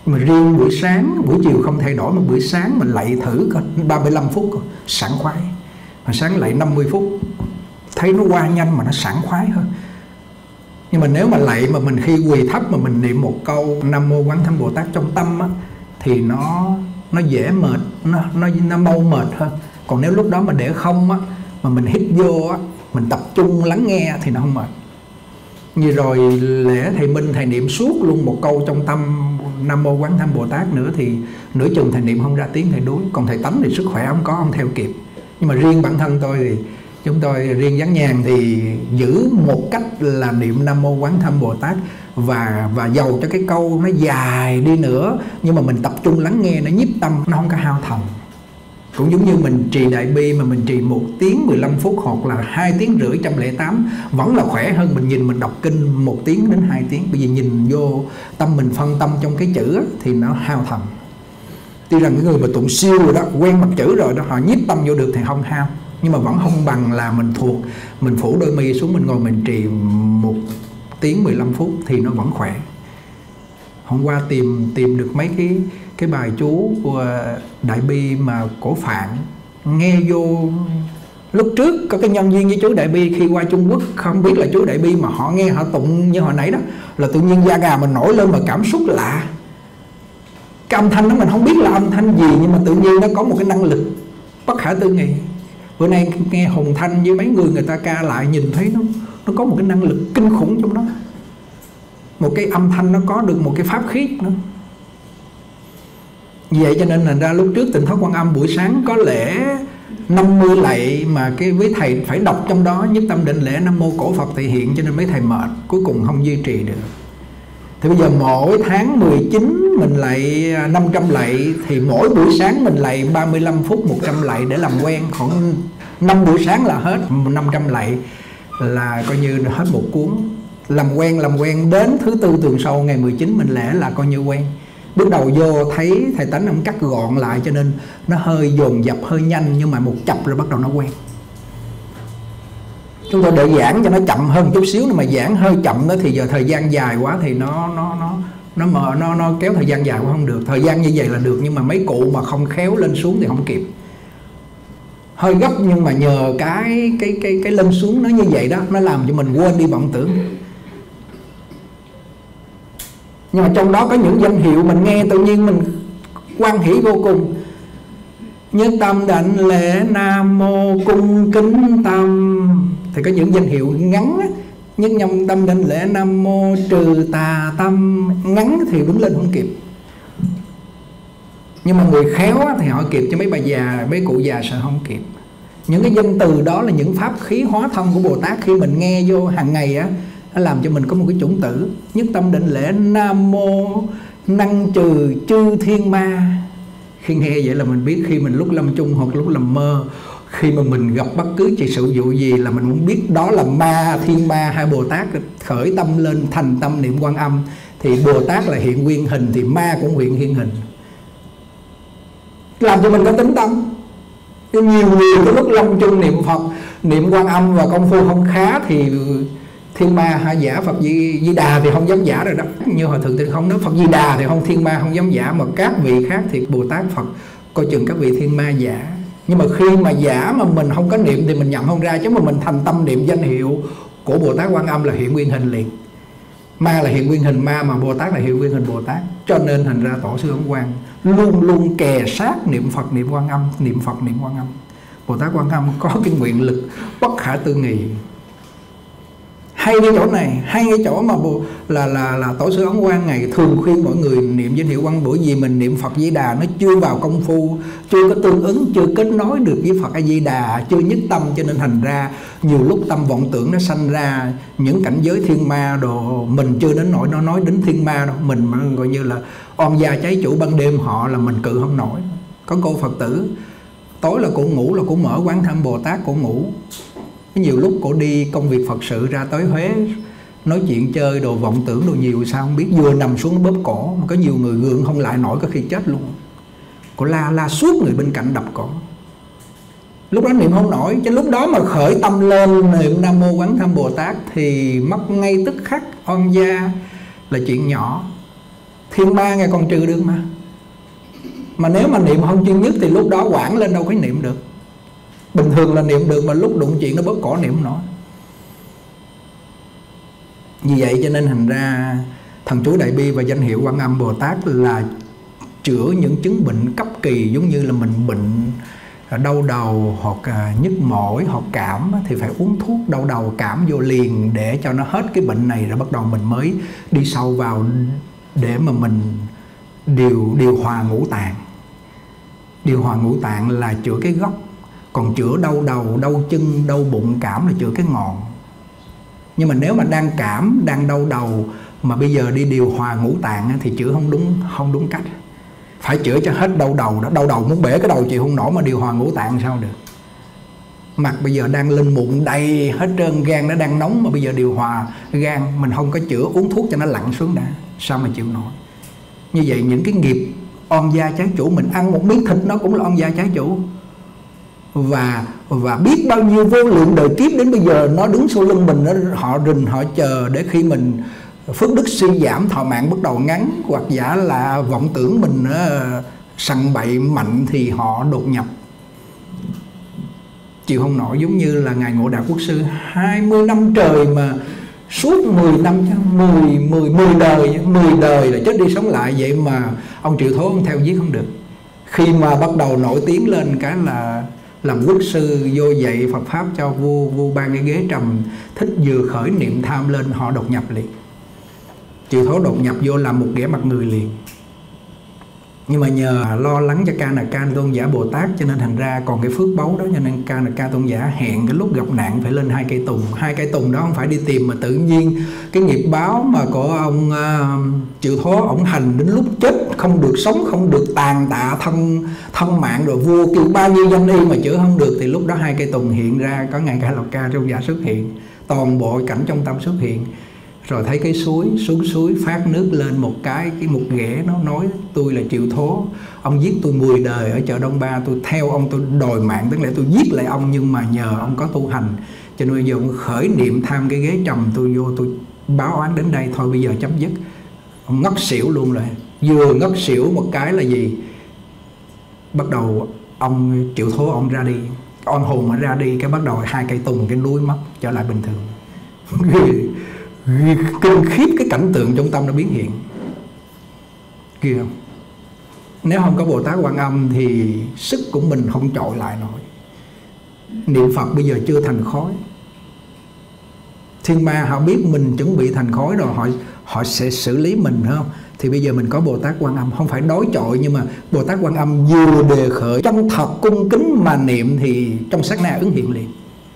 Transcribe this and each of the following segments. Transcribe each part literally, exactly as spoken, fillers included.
Mà riêng buổi sáng, buổi chiều không thay đổi, mà buổi sáng mình lạy thử coi ba mươi lăm phút sảng khoái. Mà sáng lạy năm mươi phút thấy nó qua nhanh mà nó sảng khoái hơn. Nhưng mà nếu mà lạy mà mình khi quỳ thấp mà mình niệm một câu Nam Mô Quán Thâm Bồ Tát trong tâm á, thì nó nó dễ mệt, nó nó nó mau mệt hơn. Còn nếu lúc đó mà để không á, mà mình hít vô á, mình tập trung lắng nghe thì nó không mệt. Như rồi lễ thầy Minh thầy niệm suốt luôn một câu trong tâm Nam Mô Quán Thâm Bồ Tát nữa thì nửa chừng thầy niệm không ra tiếng thầy đuối. Còn thầy Tánh thì sức khỏe không có, không theo kịp. Nhưng mà riêng bản thân tôi thì chúng tôi riêng Giáng Nhàn thì giữ một cách là niệm Nam Mô Quán Thâm Bồ Tát, và và dầu cho cái câu nó dài đi nữa nhưng mà mình tập trung lắng nghe, nó nhiếp tâm, nó không có hao thần. Cũng giống như mình trì Đại Bi mà mình trì một tiếng mười lăm phút hoặc là hai tiếng rưỡi trăm lẻ tám vẫn là khỏe hơn mình nhìn mình đọc kinh một tiếng đến hai tiếng. Bởi vì nhìn vô tâm mình phân tâm trong cái chữ thì nó hao thần. Tuy rằng cái người mà tụng siêu rồi đó, quen mặt chữ rồi đó, họ nhiếp tâm vô được thì không hao, nhưng mà vẫn không bằng là mình thuộc, mình phủ đôi mi xuống mình ngồi mình trì một tiếng mười lăm phút thì nó vẫn khỏe. Hôm qua tìm tìm được mấy cái cái bài chú của Đại Bi mà cổ Phạn nghe vô. Lúc trước có cái nhân viên với chú Đại Bi khi qua Trung Quốc không biết là chú Đại Bi, mà họ nghe họ tụng như hồi nãy đó là tự nhiên da gà mình nổi lên mà cảm xúc lạ. Cái âm thanh đó mình không biết là âm thanh gì, nhưng mà tự nhiên nó có một cái năng lực bất khả tư nghị. Bữa nay nghe Hùng Thanh với mấy người người ta ca lại nhìn thấy nó nó có một cái năng lực kinh khủng trong đó. Một cái âm thanh nó có được một cái pháp khí nữa. Vậy cho nên là ra lúc trước Tịnh Thất Quan Âm buổi sáng có lễ năm mươi lạy mà cái với thầy phải đọc trong đó nhất tâm định lễ Nam Mô Cổ Phật Thị Hiện, cho nên mấy thầy mệt, cuối cùng không duy trì được. Thì bây giờ mỗi tháng mười chín mình lạy năm trăm lạy, thì mỗi buổi sáng mình lạy ba mươi lăm phút một trăm lạy để làm quen. Khoảng năm buổi sáng là hết năm trăm lạy, là coi như hết một cuốn. Làm quen làm quen đến thứ tư tuần sau ngày mười chín mình lễ là coi như quen. Bước đầu vô thấy thầy Tánh ông cắt gọn lại cho nên nó hơi dồn dập hơi nhanh, nhưng mà một chập rồi bắt đầu nó quen. Chúng tôi để giảng cho nó chậm hơn chút xíu, nhưng mà giảng hơi chậm đó thì giờ thời gian dài quá thì nó nó nó nó mờ nó nó kéo thời gian dài quá không được. Thời gian như vậy là được, nhưng mà mấy cụ mà không khéo lên xuống thì không kịp. Hơi gấp nhưng mà nhờ cái cái cái cái lên xuống nó như vậy đó, nó làm cho mình quên đi vọng tưởng. Nhưng mà trong đó có những danh hiệu mình nghe tự nhiên mình hoan hỷ vô cùng. Nhất tâm định lễ Nam Mô cung kính tâm, thì có những danh hiệu ngắn á. Nhất nhâm tâm định lễ Nam Mô trừ tà tâm, ngắn thì đứng lên không kịp. Nhưng mà người khéo á, thì họ kịp, cho mấy bà già, mấy cụ già sợ không kịp. Những cái danh từ đó là những pháp khí hóa thân của Bồ Tát, khi mình nghe vô hàng ngày á, nó làm cho mình có một cái chủng tử. Nhất tâm định lễ Nam Mô năng trừ chư thiên ma. Khi nghe vậy là mình biết khi mình lúc lâm chung hoặc lúc nằm mơ, khi mà mình gặp bất cứ chỉ sự vụ gì là mình muốn biết đó là ma, thiên ma hay Bồ Tát, khởi tâm lên thành tâm niệm Quan Âm. Thì Bồ Tát là hiện nguyên hình thì ma cũng hiện hiện hình, làm cho mình có tính tâm. Nhiều người cái lúc lâm chung niệm Phật, niệm Quan Âm và công phu không khá thì thiên ma hay giả Phật Di, Di Đà thì không dám giả rồi đó. Như Hòa Thượng thì không nói Phật Di Đà thì không, thiên ma không dám giả, mà các vị khác thì Bồ Tát Phật coi chừng các vị thiên ma giả. Nhưng mà khi mà giả mà mình không có niệm thì mình nhận không ra, chứ mà mình thành tâm niệm danh hiệu của Bồ Tát Quan Âm là hiện nguyên hình liền. Ma là hiện nguyên hình ma, mà Bồ Tát là hiện nguyên hình Bồ Tát. Cho nên thành ra Tổ sư Ấn Quang luôn luôn kè sát niệm Phật niệm Quan Âm, niệm Phật niệm Quan Âm. Bồ Tát Quan Âm có cái nguyện lực bất khả tư nghị. Hay cái chỗ này, hay cái chỗ mà bộ, là là là Tổ sư Ấn Quang ngày thường khuyên mọi người niệm danh hiệu Quan Âm, bởi vì mình niệm Phật Di Đà nó chưa vào công phu, chưa có tương ứng, chưa kết nối được với Phật A Di Đà, chưa nhất tâm, cho nên thành ra nhiều lúc tâm vọng tưởng nó sanh ra những cảnh giới thiên ma đồ. Mình chưa đến nỗi nó nói đến thiên ma đâu, mình mà gọi như là oan gia cháy chủ ban đêm họ là mình cự không nổi. Có cô Phật tử tối là cô ngủ, là cô mở Quán Thâm Bồ Tát cô ngủ. Nhiều lúc cô đi công việc Phật sự ra tới Huế nói chuyện chơi đồ vọng tưởng đồ nhiều sao không biết, vừa nằm xuống bóp cổ, mà có nhiều người gượng không lại nổi, có khi chết luôn. Cô la la suốt, người bên cạnh đập cổ. Lúc đó niệm không nổi, chứ lúc đó mà khởi tâm lên niệm Nam Mô Quán Thâm Bồ Tát thì mất ngay tức khắc, oan gia là chuyện nhỏ. Thiên ma nghe còn trừ được mà. Mà nếu mà niệm không chuyên nhất thì lúc đó quảng lên đâu có niệm được. Bình thường là niệm được, mà lúc đụng chuyện nó bóp cổ niệm không nổi. Vì vậy cho nên thành ra thần chú Đại Bi và danh hiệu Quan Âm Bồ Tát là chữa những chứng bệnh cấp kỳ, giống như là mình bệnh đau đầu hoặc nhức mỏi hoặc cảm thì phải uống thuốc đau đầu cảm vô liền để cho nó hết cái bệnh này, rồi bắt đầu mình mới đi sâu vào để mà mình điều điều hòa ngũ tạng. Điều hòa ngũ tạng là chữa cái gốc, còn chữa đau đầu, đau chân, đau bụng, cảm là chữa cái ngọn. Nhưng mà nếu mà đang cảm, đang đau đầu mà bây giờ đi điều hòa ngũ tạng thì chữa không đúng, không đúng cách. Phải chữa cho hết đau đầu đó. Đau đầu muốn bể cái đầu chịu không nổi mà điều hòa ngũ tạng sao được. Mặt bây giờ đang lên mụn đầy hết trơn, gan nó đang nóng mà bây giờ điều hòa gan, mình không có chữa, uống thuốc cho nó lặn xuống đã, sao mà chịu nổi. Như vậy những cái nghiệp oan gia trái chủ, mình ăn một miếng thịt nó cũng là oan gia trái chủ. Và và biết bao nhiêu vô lượng đời kiếp đến bây giờ nó đứng sau lưng mình, nó, họ rình họ chờ để khi mình phước đức suy giảm, thọ mạng bắt đầu ngắn, hoặc giả là vọng tưởng mình uh, sằng bậy mạnh thì họ đột nhập chịu không nổi. Giống như là ngài Ngộ Đạo Quốc Sư hai mươi năm trời mà suốt mười năm, mười, mười, mười đời, mười đời là chết đi sống lại, vậy mà ông Triệu Thố ông theo giết không được. Khi mà bắt đầu nổi tiếng lên cái là làm quốc sư vô dạy Phật Pháp cho vua, vua ban cái ghế trầm, thích vừa khởi niệm tham lên họ đột nhập liền. Triệu Thố đột nhập vô làm một ghẻ mặt người liền. Nhưng mà nhờ lo lắng cho Ca Nà Ca Tôn giả Bồ Tát cho nên thành ra còn cái phước báu đó, cho nên Ca Nà Ca Tôn giả hẹn cái lúc gặp nạn phải lên hai cây tùng. Hai cây tùng đó không phải đi tìm mà tự nhiên cái nghiệp báo mà của ông uh, Triệu Thố ổng hành đến lúc chết không được sống, không được tàn tạ thân thân mạng, rồi vua kêu bao nhiêu danh y mà chữa không được, thì lúc đó hai cây tùng hiện ra, có ngài Ca Lộc Ca Tôn giả xuất hiện, toàn bộ cảnh trong tâm xuất hiện. Rồi thấy cái suối, xuống suối phát nước lên một cái, cái một ghẻ nó nói tôi là Triệu Thố, ông giết tôi mười đời ở chợ Đông Ba, tôi theo ông tôi đòi mạng, tức là tôi giết lại ông, nhưng mà nhờ ông có tu hành cho nên bây giờ ông khởi niệm tham cái ghế trầm tôi vô, tôi báo oán đến đây thôi, bây giờ chấm dứt. Ông ngất xỉu luôn rồi. Vừa ngất xỉu một cái là gì, bắt đầu ông Triệu Thố ông ra đi, oan hồn mà ra đi, cái bắt đầu hai cây tùng cái núi mất trở lại bình thường. Kinh khiếp cái cảnh tượng trong tâm nó biến hiện kia không? Nếu không có Bồ Tát Quan Âm thì sức của mình không chọi lại nổi. Niệm Phật bây giờ chưa thành khói, thiên ma họ biết mình chuẩn bị thành khói rồi, họ họ sẽ xử lý mình, không? Thì bây giờ mình có Bồ Tát Quan Âm, không phải đối chọi, nhưng mà Bồ Tát Quan Âm vừa đề khởi chân thật cung kính mà niệm thì trong sát na ứng hiện liền,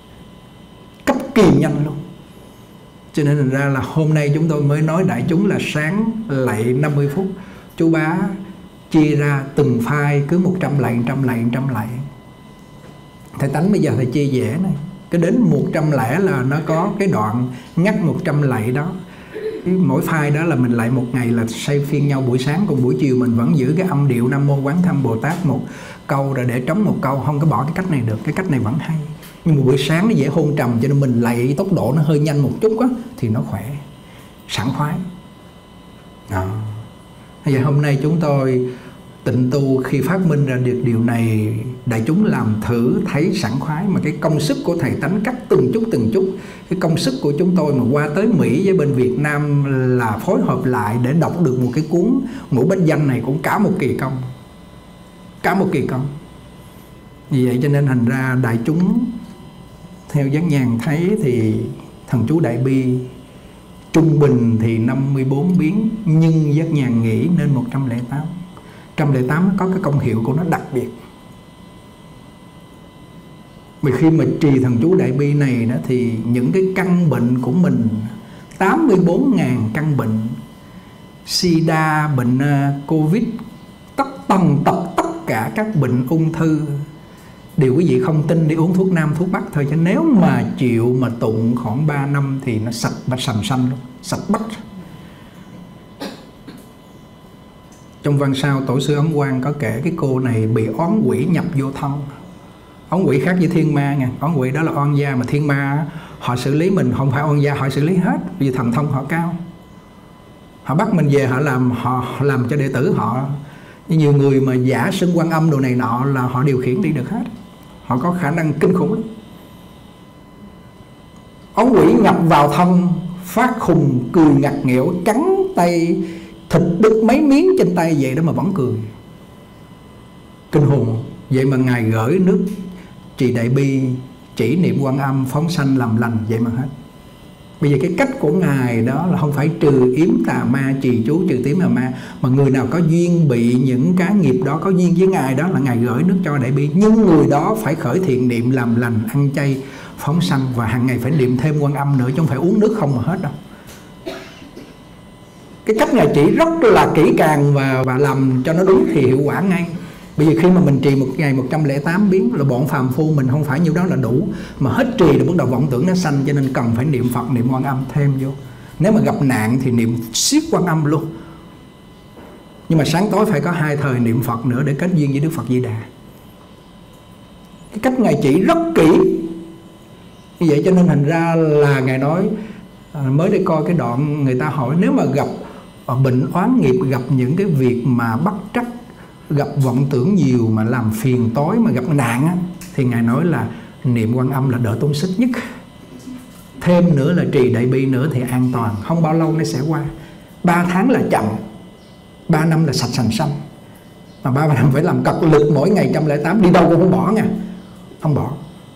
cấp kỳ nhanh luôn. Cho nên thành ra là hôm nay chúng tôi mới nói đại chúng là sáng lạy năm mươi phút, chú bá chia ra từng file cứ một trăm lạy, một trăm lạy, một trăm lạy. Thầy Tánh bây giờ thầy chia dễ này, cái đến một trăm lẻ là nó có cái đoạn ngắt một trăm lạy đó. Mỗi file đó là mình lạy một ngày là xây phiên nhau buổi sáng, còn buổi chiều mình vẫn giữ cái âm điệu Nam Mô Quán Thâm Bồ Tát một câu rồi để trống một câu, không có bỏ cái cách này được, cái cách này vẫn hay. Nhưng mà buổi sáng nó dễ hôn trầm, cho nên mình lạy tốc độ nó hơi nhanh một chút á thì nó khỏe, sảng khoái. Đó. Vậy hôm nay chúng tôi tịnh tu khi phát minh ra được điều này, đại chúng làm thử thấy sảng khoái, mà cái công sức của thầy Tánh cắt từng chút từng chút, cái công sức của chúng tôi mà qua tới Mỹ với bên Việt Nam là phối hợp lại để đọc được một cái cuốn Ngũ Bách Danh này cũng cả một kỳ công, cả một kỳ công. Vì vậy cho nên thành ra đại chúng theo Giác Nhàn thấy thì thần chú Đại Bi trung bình thì năm mươi bốn biến, nhưng Giác Nhàn nghĩ nên một trăm lẻ tám. một trăm lẻ tám có cái công hiệu của nó đặc biệt. Vì khi mà trì thần chú Đại Bi này đó thì những cái căn bệnh của mình, tám mươi bốn nghìn căn bệnh, sida, bệnh Covid, tất tần tật tất cả các bệnh ung thư, điều quý vị không tin đi uống thuốc Nam thuốc Bắc thôi, chứ nếu mà chịu mà tụng khoảng ba năm thì nó sạch và sành xanh luôn, sạch bách. Trong văn sao Tổ sư Ấn Quang có kể cái cô này bị oán quỷ nhập vô thân. Oán quỷ khác với thiên ma nha, oán quỷ đó là oan gia, mà thiên ma họ xử lý mình không phải oan gia, họ xử lý hết vì thần thông họ cao. Họ bắt mình về họ làm họ, họ làm cho đệ tử họ. Nhiều người mà giả xưng Quan Âm đồ này nọ là họ điều khiển đi được hết. Họ có khả năng kinh khủng lắm. Ấu quỷ nhập vào thân, phát khùng cười ngặt nghẽo, cắn tay, thịt đứt mấy miếng trên tay vậy đó mà vẫn cười. Kinh hồn. Vậy mà Ngài gửi nước trì đại bi, chỉ niệm Quan Âm, phóng sanh làm lành vậy mà hết. Bây giờ cái cách của Ngài đó là không phải trừ yếm tà ma, trì chú trừ tím tà ma, mà người nào có duyên bị những cái nghiệp đó, có duyên với Ngài đó là Ngài gửi nước cho đại bi. Nhưng người đó phải khởi thiện niệm làm lành, ăn chay, phóng sanh, và hàng ngày phải niệm thêm Quan Âm nữa, chứ không phải uống nước không mà hết đâu. Cái cách Ngài chỉ rất là kỹ càng và, và làm cho nó đúng thì hiệu quả ngay. Bây giờ khi mà mình trì một ngày một trăm lẻ tám biến là bọn phàm phu mình không phải nhiêu đó là đủ, mà hết trì là bắt đầu vọng tưởng nó sanh, cho nên cần phải niệm Phật, niệm Quan Âm thêm vô. Nếu mà gặp nạn thì niệm siết Quan Âm luôn. Nhưng mà sáng tối phải có hai thời niệm Phật nữa để kết duyên với Đức Phật Di Đà. Cái cách Ngài chỉ rất kỹ. Như vậy cho nên thành ra là Ngài nói, mới đây coi cái đoạn người ta hỏi, nếu mà gặp bệnh oán nghiệp, gặp những cái việc mà bất trắc, gặp vọng tưởng nhiều mà làm phiền tối, mà gặp nạn á, thì Ngài nói là niệm Quan Âm là đỡ tốn sức nhất. Thêm nữa là trì đại bi nữa thì an toàn, không bao lâu nó sẽ qua. Ba tháng là chậm, ba năm là sạch sành xanh. Mà ba năm phải làm cật lực mỗi ngày một trăm lẻ tám, đi đâu cũng không bỏ nha, không bỏ.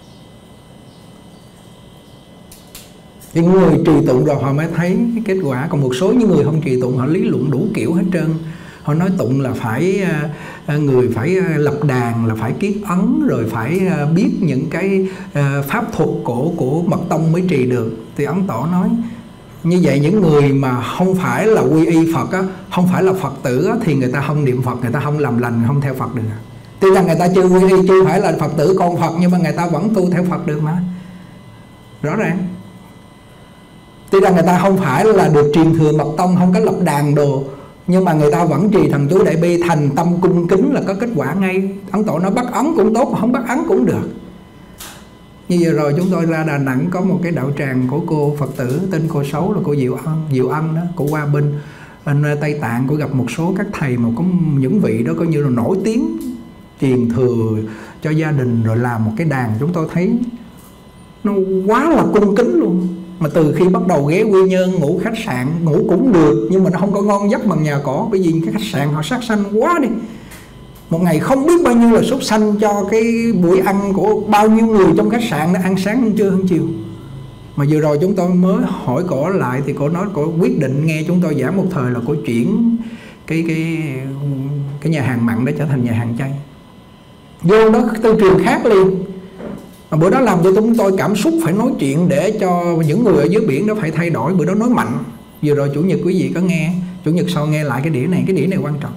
Thì người trì tụng rồi họ mới thấy cái kết quả. Còn một số những người không trì tụng, họ lý luận đủ kiểu hết trơn. Họ nói tụng là phải người phải lập đàn, là phải kiết ấn, rồi phải biết những cái pháp thuật của của mật tông mới trì được. Thì Ấn Tổ nói như vậy, những người mà không phải là quy y Phật á, không phải là Phật tử á, thì người ta không niệm Phật, người ta không làm lành, không theo Phật được. Tuy rằng người ta chưa quy y, chưa phải là Phật tử con Phật, nhưng mà người ta vẫn tu theo Phật được mà. Rõ ràng. Tuy rằng người ta không phải là được truyền thừa mật tông, không có lập đàn đồ, nhưng mà người ta vẫn trì thần chú đại bi, thành tâm cung kính là có kết quả ngay. Ấn Tổ nói bắt ấn cũng tốt, không bắt ấn cũng được. Như vừa rồi chúng tôi ra Đà Nẵng có một cái đạo tràng của cô Phật tử tên cô Sáu, là cô Diệu Ân, Diệu Ân đó, của Hoa Binh. Bên Tây Tạng cô gặp một số các thầy mà có những vị đó coi như là nổi tiếng truyền thừa cho gia đình, rồi làm một cái đàn, chúng tôi thấy nó quá là cung kính luôn. Mà từ khi bắt đầu ghé Quy Nhơn ngủ khách sạn, ngủ cũng được, nhưng mà nó không có ngon giấc bằng nhà cỏ. Bởi vì cái khách sạn họ sát sanh quá đi. Một ngày không biết bao nhiêu là súc sanh cho cái buổi ăn của bao nhiêu người trong khách sạn, nó ăn sáng, ăn trưa, ăn chiều. Mà vừa rồi chúng tôi mới hỏi cổ lại thì cổ nói cổ quyết định nghe chúng tôi giảng một thời là cổ chuyển cái cái cái nhà hàng mặn đó trở thành nhà hàng chay. Vô đó tư truyền khác liền. Mà bữa đó làm cho chúng tôi cảm xúc phải nói chuyện để cho những người ở dưới biển đó phải thay đổi. Bữa đó nói mạnh. Vừa rồi Chủ nhật quý vị có nghe, Chủ nhật sau nghe lại cái đĩa này, cái đĩa này quan trọng.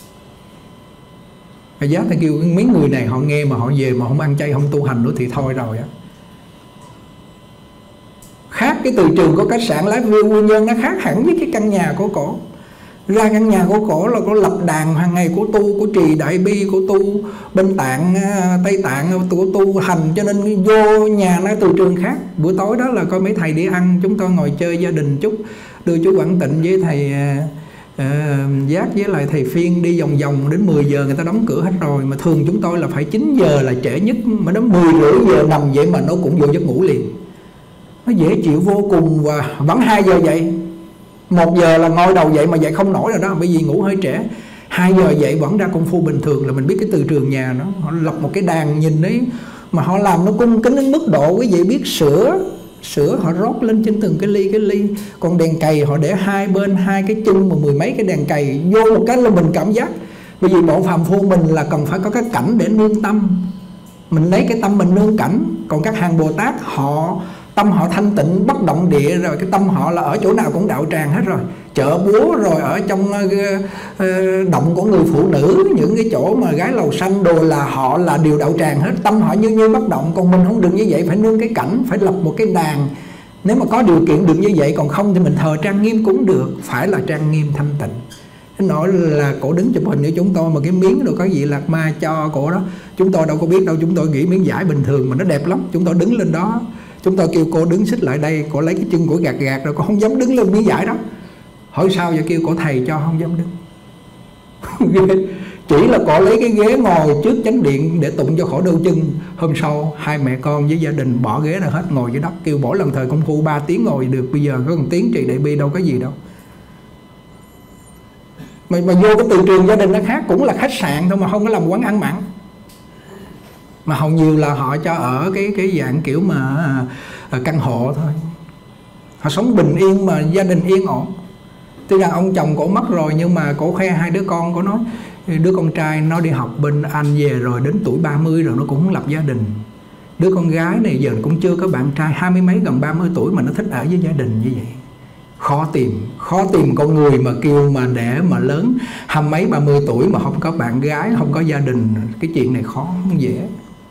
Và giá ta kêu mấy người này họ nghe mà họ về mà không ăn chay, không tu hành nữa thì thôi rồi á. Khác cái từ trường của khách sạn Lái View Quy Nhơn, nó khác hẳn với cái căn nhà của cổ. Ra căn nhà của cổ là có lập đàn hàng ngày của tu, của trì đại bi, của tu bên Tạng, Tây Tạng, của tu hành. Cho nên vô nhà nó từ trường khác. Buổi tối đó là coi mấy thầy đi ăn, chúng tôi ngồi chơi gia đình chút, đưa chú Quảng Tịnh với thầy uh, Giác với lại thầy Phiên đi vòng vòng đến mười giờ người ta đóng cửa hết rồi. Mà thường chúng tôi là phải chín giờ là trễ nhất, mà đến mười rưỡi giờ nằm vậy mà nó cũng vô giấc ngủ liền. Nó dễ chịu vô cùng. Và vẫn hai giờ dậy, một giờ là ngồi đầu dậy mà dậy không nổi rồi đó, bởi vì ngủ hơi trễ. Hai giờ dậy vẫn ra công phu bình thường là mình biết cái từ trường nhà nó. Họ lập một cái đàn nhìn đấy mà họ làm nó cung kính đến mức độ quý vị biết sữa sữa họ rót lên trên từng cái ly cái ly. Còn đèn cày họ để hai bên hai cái chân mà mười mấy cái đèn cày vô một cái là mình cảm giác. Bởi vì bộ phàm phu mình là cần phải có cái cảnh để nương tâm, mình lấy cái tâm mình nương cảnh. Còn các hàng Bồ Tát họ tâm họ thanh tịnh bất động địa rồi, cái tâm họ là ở chỗ nào cũng đạo tràng hết rồi, chợ búa rồi ở trong uh, động của người phụ nữ, những cái chỗ mà gái lầu xanh đồ là họ là điều đạo tràng hết, tâm họ như như bất động. Còn mình không được như vậy, phải nương cái cảnh, phải lập một cái đàn. Nếu mà có điều kiện được như vậy, còn không thì mình thờ trang nghiêm cũng được, phải là trang nghiêm thanh tịnh. Thế nói là cổ đứng chụp hình với chúng tôi mà cái miếng rồi có gì Lạc Ma cho cổ đó, chúng tôi đâu có biết đâu, chúng tôi nghĩ miếng vải bình thường mà nó đẹp lắm. Chúng tôi đứng lên đó, chúng tôi kêu cô đứng xích lại đây, cô lấy cái chân của gạt gạt rồi cô không dám đứng lên miếng vải đó. Hỏi sao vậy, kêu cổ thầy cho không dám đứng. Chỉ là cổ lấy cái ghế ngồi trước chánh điện để tụng cho khỏi đau chân. Hôm sau hai mẹ con với gia đình bỏ ghế ra hết, ngồi dưới đất, kêu mỗi lần thời công phu ba tiếng ngồi được. Bây giờ có một tiếng trì đại bi đâu có gì đâu. Mà, mà vô cái từ trường gia đình nó khác, cũng là khách sạn thôi mà không có làm quán ăn mặn. Mà hầu nhiều là họ cho ở cái cái dạng kiểu mà à, căn hộ thôi. Họ sống bình yên mà gia đình yên ổn. Tuy rằng ông chồng cổ mất rồi, nhưng mà cổ khoe hai đứa con, cổ nói đứa con trai nó đi học bên Anh về rồi, đến tuổi ba mươi rồi nó cũng không lập gia đình. Đứa con gái này giờ cũng chưa có bạn trai, hai mươi mấy gần ba mươi tuổi mà nó thích ở với gia đình như vậy. Khó tìm, khó tìm con người mà kêu mà để mà lớn hai mấy ba mươi tuổi mà không có bạn gái, không có gia đình. Cái chuyện này khó, không dễ.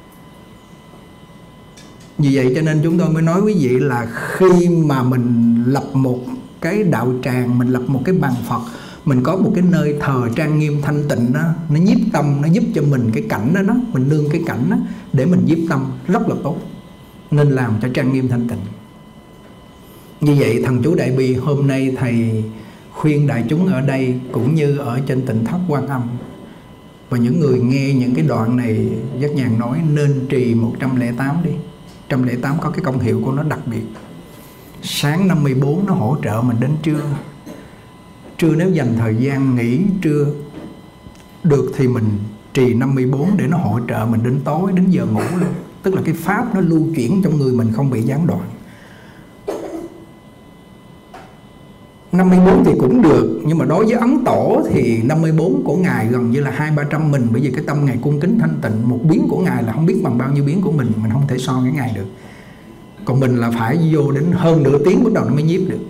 Vì vậy cho nên chúng tôi mới nói quý vị là khi mà mình lập một cái đạo tràng, mình lập một cái bàn Phật, mình có một cái nơi thờ trang nghiêm thanh tịnh đó, nó nhiếp tâm, nó giúp cho mình cái cảnh đó, đó mình nương cái cảnh đó để mình nhiếp tâm rất là tốt. Nên làm cho trang nghiêm thanh tịnh. Như vậy thần chú Đại Bi hôm nay thầy khuyên đại chúng ở đây cũng như ở trên Tịnh Thất Quan Âm, và những người nghe những cái đoạn này Giác Nhàn nói nên trì một trăm lẻ tám đi. một trăm lẻ tám có cái công hiệu của nó đặc biệt. Sáng năm mươi bốn nó hỗ trợ mình đến trưa. Trưa nếu dành thời gian nghỉ trưa được thì mình trì năm mươi bốn để nó hỗ trợ mình đến tối, đến giờ ngủ luôn. Tức là cái pháp nó lưu chuyển trong người mình không bị gián đoạn. năm mươi bốn thì cũng được, nhưng mà đối với Ấn Tổ thì năm mươi bốn của Ngài gần như là hai ba trăm mình. Bởi vì cái tâm Ngài cung kính thanh tịnh, một biến của Ngài là không biết bằng bao nhiêu biến của mình. Mình không thể so với Ngài được. Còn mình là phải vô đến hơn nửa tiếng bắt đầu nó mới nhiếp được.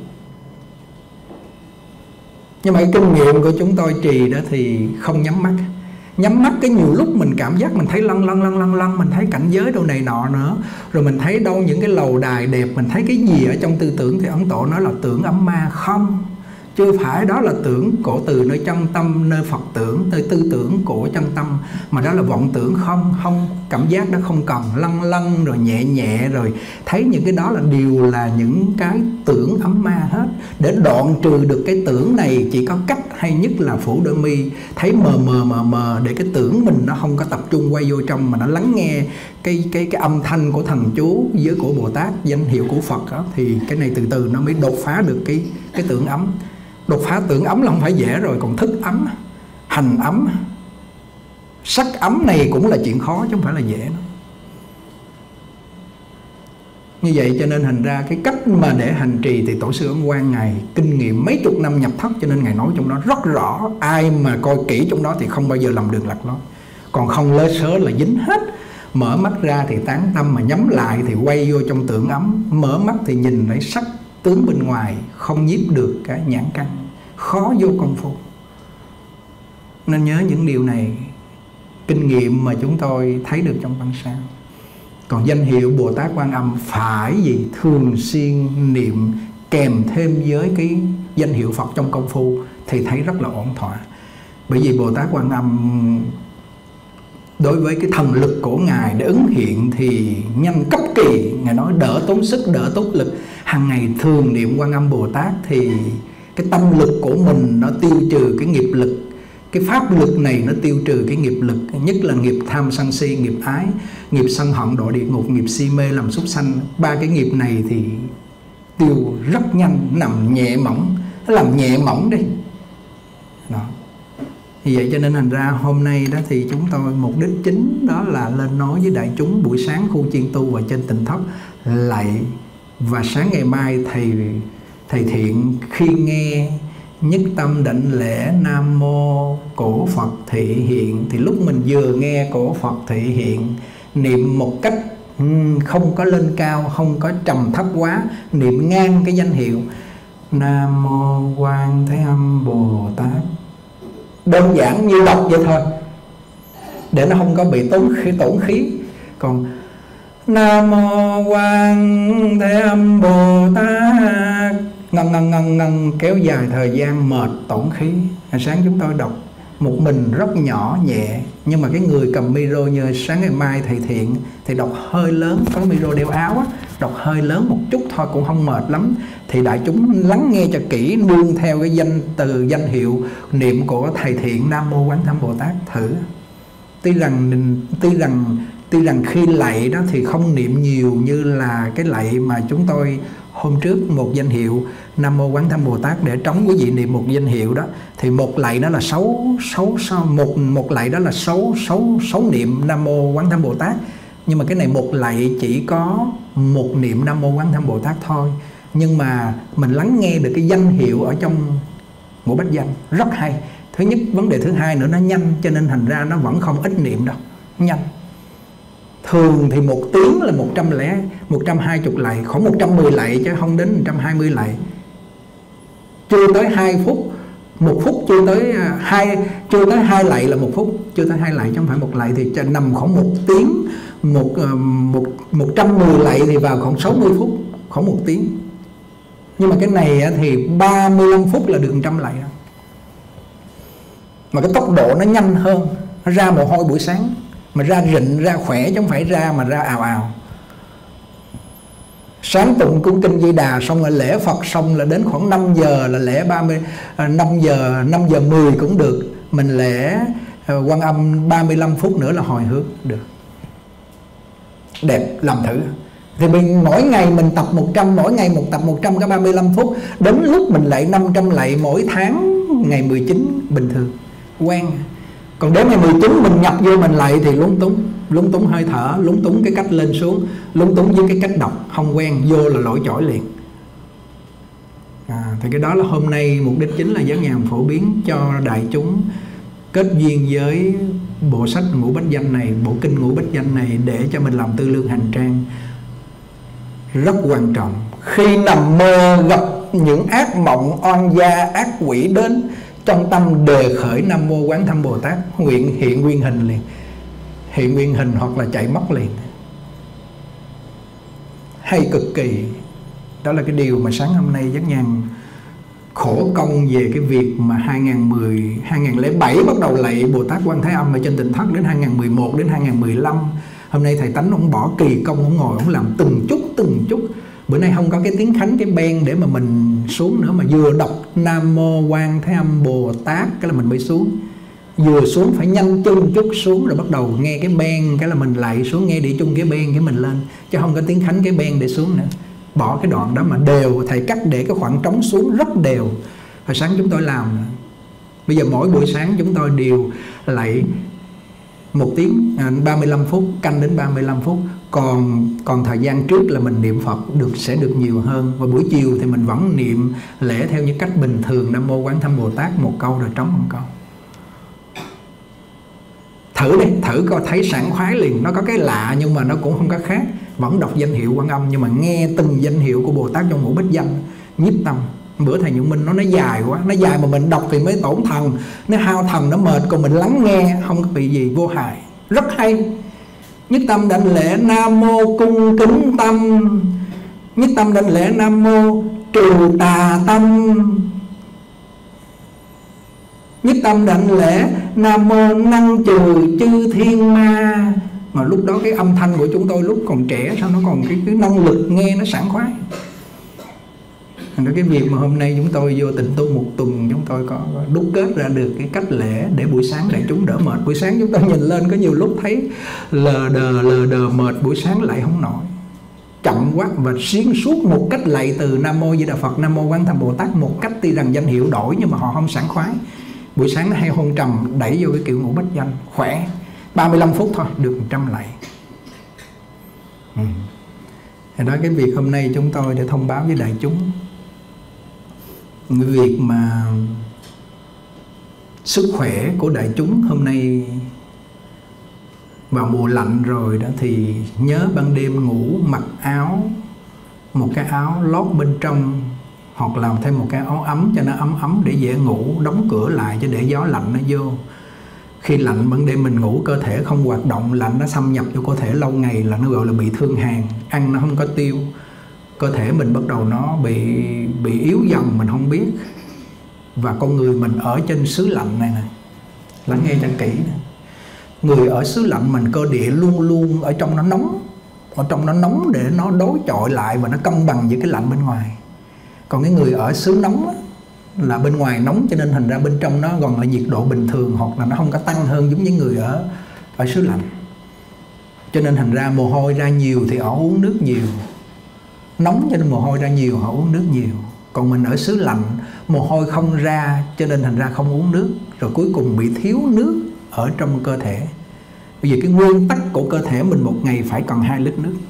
Nhưng mà cái kinh nghiệm của chúng tôi trì đó thì không nhắm mắt. Nhắm mắt cái nhiều lúc mình cảm giác mình thấy lăn lăn lăn lăn lăn, mình thấy cảnh giới đâu này nọ nữa. Rồi mình thấy đâu những cái lầu đài đẹp, mình thấy cái gì ở trong tư tưởng. Thì Ấn Tổ nói là tưởng ấm ma. Không, chưa phải đó là tưởng cổ từ nơi chân tâm, nơi Phật tưởng, nơi tư tưởng của chân tâm, mà đó là vọng tưởng. Không, không, cảm giác đó không cần, lăn lăn rồi nhẹ nhẹ rồi thấy những cái đó là đều là những cái tưởng ấm ma hết. Để đoạn trừ được cái tưởng này chỉ có cách hay nhất là phủ đôi mi, thấy mờ mờ mờ mờ để cái tưởng mình nó không có tập trung quay vô trong, mà nó lắng nghe cái cái cái âm thanh của thần chú với của Bồ Tát, danh hiệu của Phật đó, thì cái này từ từ nó mới đột phá được cái cái tưởng ấm. Đột phá tưởng ấm là không phải dễ rồi, còn thức ấm, hành ấm, sắc ấm này cũng là chuyện khó chứ không phải là dễ nữa. Như vậy cho nên thành ra cái cách mà để hành trì thì Tổ sư Ấn Quang Ngài kinh nghiệm mấy chục năm nhập thất, cho nên Ngài nói trong đó rất rõ. Ai mà coi kỹ trong đó thì không bao giờ lầm đường lạc lối. Còn không lơ sớ là dính hết. Mở mắt ra thì tán tâm, mà nhắm lại thì quay vô trong tưởng ấm. Mở mắt thì nhìn thấy sắc tướng bên ngoài, không nhiếp được cái nhãn căn, khó vô công phu. Nên nhớ những điều này, kinh nghiệm mà chúng tôi thấy được trong văn sao. Còn danh hiệu Bồ Tát Quan Âm phải gì thường xuyên niệm kèm thêm với cái danh hiệu Phật trong công phu thì thấy rất là ổn thỏa. Bởi vì Bồ Tát Quan Âm đối với cái thần lực của Ngài để ứng hiện thì nhanh cấp kỳ. Ngài nói đỡ tốn sức, đỡ tốn lực. Hàng ngày thường niệm Quan Âm Bồ Tát thì cái tâm lực của mình nó tiêu trừ cái nghiệp lực. Cái pháp lực này nó tiêu trừ cái nghiệp lực, nhất là nghiệp tham sân si, nghiệp ái, nghiệp sân hận độ địa ngục, nghiệp si mê làm súc sanh. Ba cái nghiệp này thì tiêu rất nhanh, nằm nhẹ mỏng, nó làm nhẹ mỏng đi. Đó. Vì vậy cho nên thành ra hôm nay đó thì chúng tôi mục đích chính đó là lên nói với đại chúng buổi sáng khu chiên tu và trên Tịnh Thất lạy. Và sáng ngày mai thầy thầy Thiện khi nghe nhất tâm định lễ Nam Mô cổ Phật thị hiện, thì lúc mình vừa nghe cổ Phật thị hiện, niệm một cách không có lên cao, không có trầm thấp quá, niệm ngang cái danh hiệu Nam Mô Quan Thế Âm Bồ Tát, đơn giản như đọc vậy thôi, để nó không có bị tốn khí, tổn khí. Còn Nam Mô Quan Thế Âm Bồ Tát ngân ngân ngân ngân kéo dài thời gian mệt tổn khí. Hồi sáng chúng tôi đọc một mình rất nhỏ nhẹ, nhưng mà cái người cầm micro như sáng ngày mai thầy Thiện thì đọc hơi lớn, có micro đeo áo á, đọc hơi lớn một chút thôi cũng không mệt lắm. Thì đại chúng lắng nghe cho kỹ, nương theo cái danh từ danh hiệu niệm của thầy Thiện Nam Mô Quán Thế Âm Bồ Tát thử. Tuy rằng tuy rằng tuy rằng khi lạy đó thì không niệm nhiều như là cái lạy mà chúng tôi hôm trước, một danh hiệu Nam Mô Quán Thế Âm Bồ Tát để trống quý vị niệm một danh hiệu đó, thì một lạy đó là sáu sáu sáu một một lạy đó là sáu sáu sáu niệm Nam Mô Quán Thế Âm Bồ Tát. Nhưng mà cái này một lạy chỉ có một niệm Nam Mô Quán Thế Âm Bồ Tát thôi. Nhưng mà mình lắng nghe được cái danh hiệu ở trong ngũ bách danh rất hay. Thứ nhất, vấn đề thứ hai nữa, nó nhanh, cho nên thành ra nó vẫn không ít niệm đâu, nhanh. Thường thì một tiếng là một trăm lẻ một trăm hai mươi lạy, khoảng một trăm mười lạy chứ không đến một trăm hai mươi lạy. Chưa tới hai phút, một phút chưa tới hai, chưa tới hai lạy là một phút, chưa tới hai lạy chứ không phải một lạy, thì nằm khoảng một tiếng, một một một trăm mười lạy thì vào khoảng sáu mươi phút, khoảng một tiếng. Nhưng mà cái này thì ba mươi lăm phút là được một trăm lạy. Mà cái tốc độ nó nhanh hơn, nó ra mồ hôi buổi sáng, mà ra rịnh, ra khỏe chứ không phải ra mà ra ào ào. Sáng tụng cung kinh Di Đà xong rồi lễ Phật xong là đến khoảng năm giờ là lễ ba mươi, năm giờ năm giờ mười cũng được. Mình lễ Quan Âm ba mươi lăm phút nữa là hồi hướng được. Đẹp, làm thử. Thì mình mỗi ngày mình tập một trăm, mỗi ngày một tập một trăm cái ba mươi lăm phút. Đến lúc mình lạy năm trăm lạy mỗi tháng ngày mười chín bình thường, quen. Còn đến ngày mười chín mình nhập vô mình lạy thì lúng túng, lúng túng hơi thở, lúng túng cái cách lên xuống, lúng túng với cái cách đọc, không quen, vô là lỗi chổi liền. À, thì cái đó là hôm nay mục đích chính là Giác Nhàn phổ biến cho đại chúng kết duyên với bộ sách Ngũ Bách Danh này, bộ kinh Ngũ Bách Danh này, để cho mình làm tư lương hành trang. Rất quan trọng. Khi nằm mơ gặp những ác mộng, oan gia, ác quỷ đến, trong tâm đề khởi Nam Mô Quán Thế Âm Bồ Tát, nguyện hiện nguyên hình liền, hiện nguyên hình hoặc là chạy mất liền. Hay cực kỳ. Đó là cái điều mà sáng hôm nay Giác Nhàn khổ công về cái việc mà hai nghìn mười, hai nghìn lẻ bảy bắt đầu lạy Bồ Tát Quan Thế Âm ở trên Tịnh Thất, đến hai nghìn mười một đến hai nghìn mười lăm. Hôm nay thầy Tánh ông bỏ kỳ công, ông ngồi ông làm từng chút từng chút. Bữa nay không có cái tiếng khánh, cái ben để mà mình xuống nữa, mà vừa đọc Nam Mô Quan Thế Âm Bồ Tát cái là mình mới xuống. Vừa xuống phải nhanh chân chút xuống rồi bắt đầu nghe cái ben cái là mình lại xuống, nghe đi chung cái ben cái mình lên, chứ không có tiếng khánh cái ben để xuống nữa. Bỏ cái đoạn đó mà đều, thầy cắt để cái khoảng trống xuống rất đều. Hồi sáng chúng tôi làm nữa. Bây giờ mỗi buổi sáng chúng tôi đều lại một tiếng ba mươi lăm phút, canh đến ba mươi lăm phút. Còn còn thời gian trước là mình niệm Phật được sẽ được nhiều hơn. Và buổi chiều thì mình vẫn niệm lễ theo những cách bình thường, Nam Mô Quán Thế Âm Bồ Tát một câu rồi trống một câu. Thử đi, thử coi thấy sảng khoái liền. Nó có cái lạ nhưng mà nó cũng không có khác. Vẫn đọc danh hiệu Quan Âm nhưng mà nghe từng danh hiệu của Bồ Tát trong Ngũ Bách Danh nhiếp tâm. Bữa thầy Nhuận Minh nói nó dài quá, nó dài mà mình đọc thì mới tổn thần, nó hao thần, nó mệt, còn mình lắng nghe không có bị gì, vô hại, rất hay. Nhất tâm đảnh lễ Nam Mô cung kính tâm, nhất tâm đảnh lễ Nam Mô trừ tà tâm, nhất tâm đảnh lễ Nam Mô năng trừ chư thiên ma. Mà lúc đó cái âm thanh của chúng tôi lúc còn trẻ sao nó còn cái, cái năng lực nghe nó sảng khoái. Cái việc mà hôm nay chúng tôi vô tịnh tu một tuần, chúng tôi có đúc kết ra được cái cách lễ để buổi sáng đại chúng đỡ mệt. Buổi sáng chúng tôi nhìn lên có nhiều lúc thấy lờ đờ lờ đờ mệt, buổi sáng lại không nổi, chậm quá. Và xuyên suốt một cách lạy từ Nam Mô Di Đà Phật, Nam Mô Quán Thế Âm Bồ Tát một cách, tuy rằng danh hiệu đổi nhưng mà họ không sảng khoái. Buổi sáng nó hay hôn trầm, đẩy vô cái kiểu Ngũ Bách Danh khỏe. Ba mươi lăm phút thôi được một trăm lạy. ừ. Thì đó, cái việc hôm nay chúng tôi để thông báo với đại chúng cái việc mà sức khỏe của đại chúng hôm nay vào mùa lạnh rồi đó, thì nhớ ban đêm ngủ mặc áo, một cái áo lót bên trong, hoặc làm thêm một cái áo ấm cho nó ấm ấm để dễ ngủ, đóng cửa lại cho để gió lạnh nó vô. Khi lạnh ban đêm mình ngủ, cơ thể không hoạt động, lạnh nó xâm nhập vô cơ thể lâu ngày là nó gọi là bị thương hàn, ăn nó không có tiêu, cơ thể mình bắt đầu nó bị bị yếu dần, mình không biết. Và con người mình ở trên xứ lạnh này nè, lắng nghe cho kỹ nè. Người ở xứ lạnh mình cơ địa luôn luôn ở trong nó nóng, ở trong nó nóng để nó đối chọi lại và nó cân bằng với cái lạnh bên ngoài. Còn cái người ở xứ nóng á, là bên ngoài nóng cho nên thành ra bên trong nó còn là nhiệt độ bình thường, hoặc là nó không có tăng hơn giống như người ở ở xứ lạnh. Cho nên thành ra mồ hôi ra nhiều thì họ uống nước nhiều, nóng cho nên mồ hôi ra nhiều họ uống nước nhiều. Còn mình ở xứ lạnh mồ hôi không ra cho nên thành ra không uống nước, rồi cuối cùng bị thiếu nước ở trong cơ thể. Bây giờ cái nguyên tắc của cơ thể mình một ngày phải cần hai lít nước,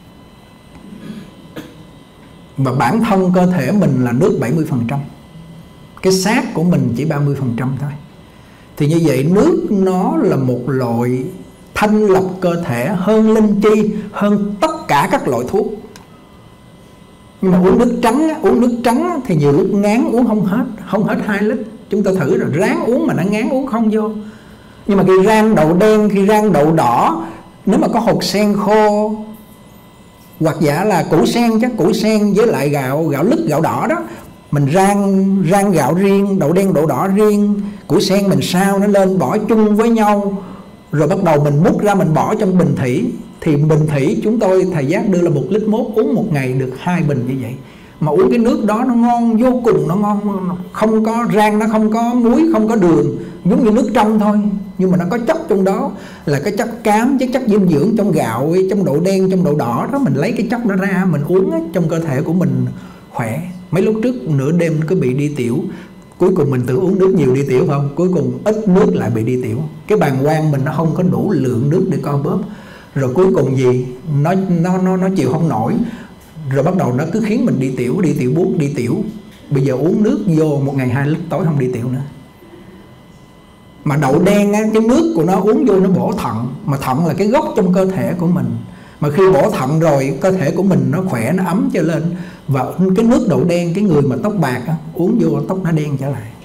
và bản thân cơ thể mình là nước bảy mươi phần trăm, cái xác của mình chỉ ba mươi phần trăm thôi. Thì như vậy nước nó là một loại thanh lọc cơ thể hơn linh chi, hơn tất cả các loại thuốc. Nhưng mà uống nước trắng, uống nước trắng thì nhiều lúc ngán uống không hết, không hết hai lít. Chúng ta thử rồi, ráng uống mà nó ngán uống không vô. Nhưng mà khi rang đậu đen, khi rang đậu đỏ, nếu mà có hột sen khô, hoặc giả là củ sen, chắc củ sen với lại gạo gạo lứt, gạo đỏ đó, mình rang rang gạo riêng, đậu đen đậu đỏ riêng, củ sen mình sao nó lên bỏ chung với nhau, rồi bắt đầu mình múc ra mình bỏ trong bình thủy. Thì bình thủy chúng tôi thầy giác đưa là một lít mốt, uống một ngày được hai bình như vậy. Mà uống cái nước đó nó ngon vô cùng, nó ngon, không có rang, nó không có muối, không có đường, giống như nước trong thôi. Nhưng mà nó có chất trong đó là cái chất cám, cái chất dinh dưỡng trong gạo, trong đậu đen, trong đậu đỏ đó. Mình lấy cái chất đó ra mình uống á, trong cơ thể của mình khỏe. Mấy lúc trước nửa đêm cứ bị đi tiểu, cuối cùng mình tự uống nước nhiều đi tiểu không, cuối cùng ít nước lại bị đi tiểu. Cái bàng quang mình nó không có đủ lượng nước để co bóp, rồi cuối cùng gì nó nó nó nó chịu không nổi, rồi bắt đầu nó cứ khiến mình đi tiểu, đi tiểu buốt, đi tiểu. Bây giờ uống nước vô một ngày hai lít tối không đi tiểu nữa. Mà đậu đen á, cái nước của nó uống vô nó bổ thận, mà thận là cái gốc trong cơ thể của mình. Mà khi bổ thận rồi cơ thể của mình nó khỏe, nó ấm trở lên. Và cái nước đậu đen, cái người mà tóc bạc á, uống vô tóc nó đen trở lại.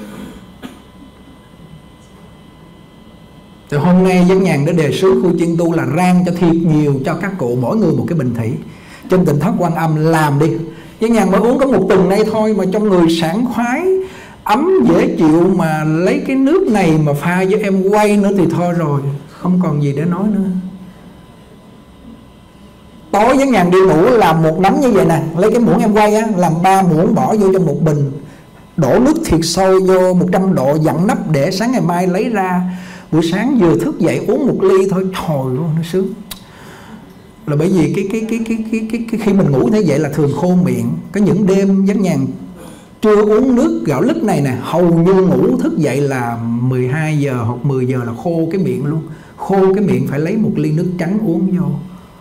Thì hôm nay Giác Nhàn đã đề xuất khu chiên tu là rang cho thiệt nhiều cho các cụ, mỗi người một cái bình thủy trên Tịnh Thất Quan Âm làm đi. Giác Nhàn mới uống có một tuần nay thôi mà trong người sảng khoái, ấm dễ chịu, mà lấy cái nước này mà pha với em quay nữa thì thôi rồi, không còn gì để nói nữa. Tối Giác Nhàn đi ngủ làm một nắm như vậy nè, lấy cái muỗng em quay á, làm ba muỗng bỏ vô trong một bình, đổ nước thiệt sôi vô một trăm độ, dặn nắp để sáng ngày mai lấy ra. Buổi sáng vừa thức dậy uống một ly thôi, trời luôn, nó sướng. Là bởi vì cái cái cái cái cái cái, cái khi mình ngủ thế vậy là thường khô miệng. Có những đêm Giác Nhàn chưa uống nước gạo lứt này nè, hầu như ngủ thức dậy là mười hai giờ hoặc mười giờ là khô cái miệng luôn. Khô cái miệng phải lấy một ly nước trắng uống vô.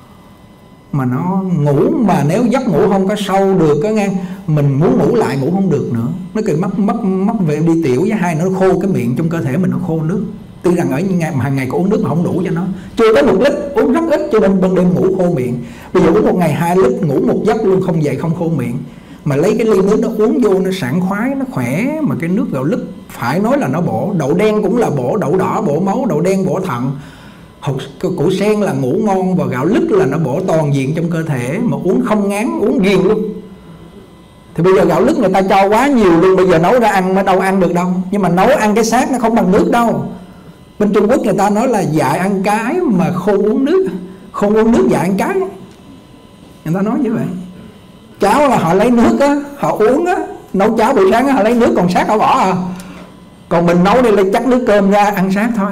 Mà nó ngủ, mà nếu giấc ngủ không có sâu được á nghe, mình muốn ngủ lại ngủ không được nữa. Nó kìa mất mất mất về đi tiểu, với hai nó khô cái miệng trong cơ thể mình, nó khô nước. Tuy rằng ở ngày mà hàng ngày có uống nước mà không đủ cho nó, chưa tới một lít, uống rất ít cho nên ban đêm ngủ khô miệng. Bây giờ uống một ngày hai lít, ngủ một giấc luôn, không dậy không khô miệng. Mà lấy cái ly nước nó uống vô nó sảng khoái, nó khỏe. Mà cái nước gạo lứt phải nói là nó bổ. Đậu đen cũng là bổ, đậu đỏ bổ máu, đậu đen bổ thận, củ sen là ngủ ngon, và gạo lứt là nó bổ toàn diện trong cơ thể. Mà uống không ngán, uống ghiền luôn. Thì bây giờ gạo lứt người ta cho quá nhiều luôn, bây giờ nấu ra ăn mới đâu ăn được đâu. Nhưng mà nấu ăn cái xác nó không bằng nước đâu. Bên Trung Quốc người ta nói là dại ăn cái mà khôn uống nước, khôn uống nước dại ăn cái. Người ta nói như vậy. Cháo là họ lấy nước á, họ uống á, nấu cháo buổi sáng á, họ lấy nước còn xác họ bỏ à. Còn mình nấu đây lấy chắc nước cơm ra ăn xác thôi.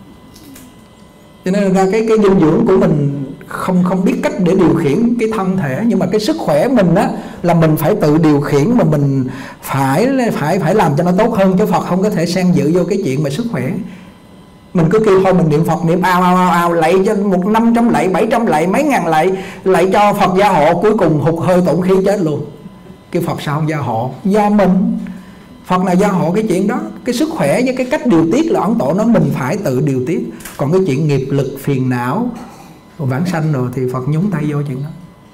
Cho nên ra cái cái dinh dưỡng của mình không không biết cách để điều khiển cái thân thể. Nhưng mà cái sức khỏe mình á là mình phải tự điều khiển, mà mình phải phải phải làm cho nó tốt hơn. Chứ Phật không có thể xen dự vô cái chuyện mà sức khỏe. Mình cứ kêu thôi mình niệm Phật, niệm ao ao ao ao lạy cho một năm trăm lạy, bảy trăm lạy, mấy ngàn lạy, lạy cho Phật gia hộ, cuối cùng hụt hơi tổn khí chết luôn. Cái Phật sao không gia hộ? Do mình. Phật nào gia hộ cái chuyện đó? Cái sức khỏe với cái cách điều tiết là Ấn Tổ nói mình phải tự điều tiết. Còn cái chuyện nghiệp lực, phiền não, vãng sanh rồi thì Phật nhúng tay vô chuyện đó.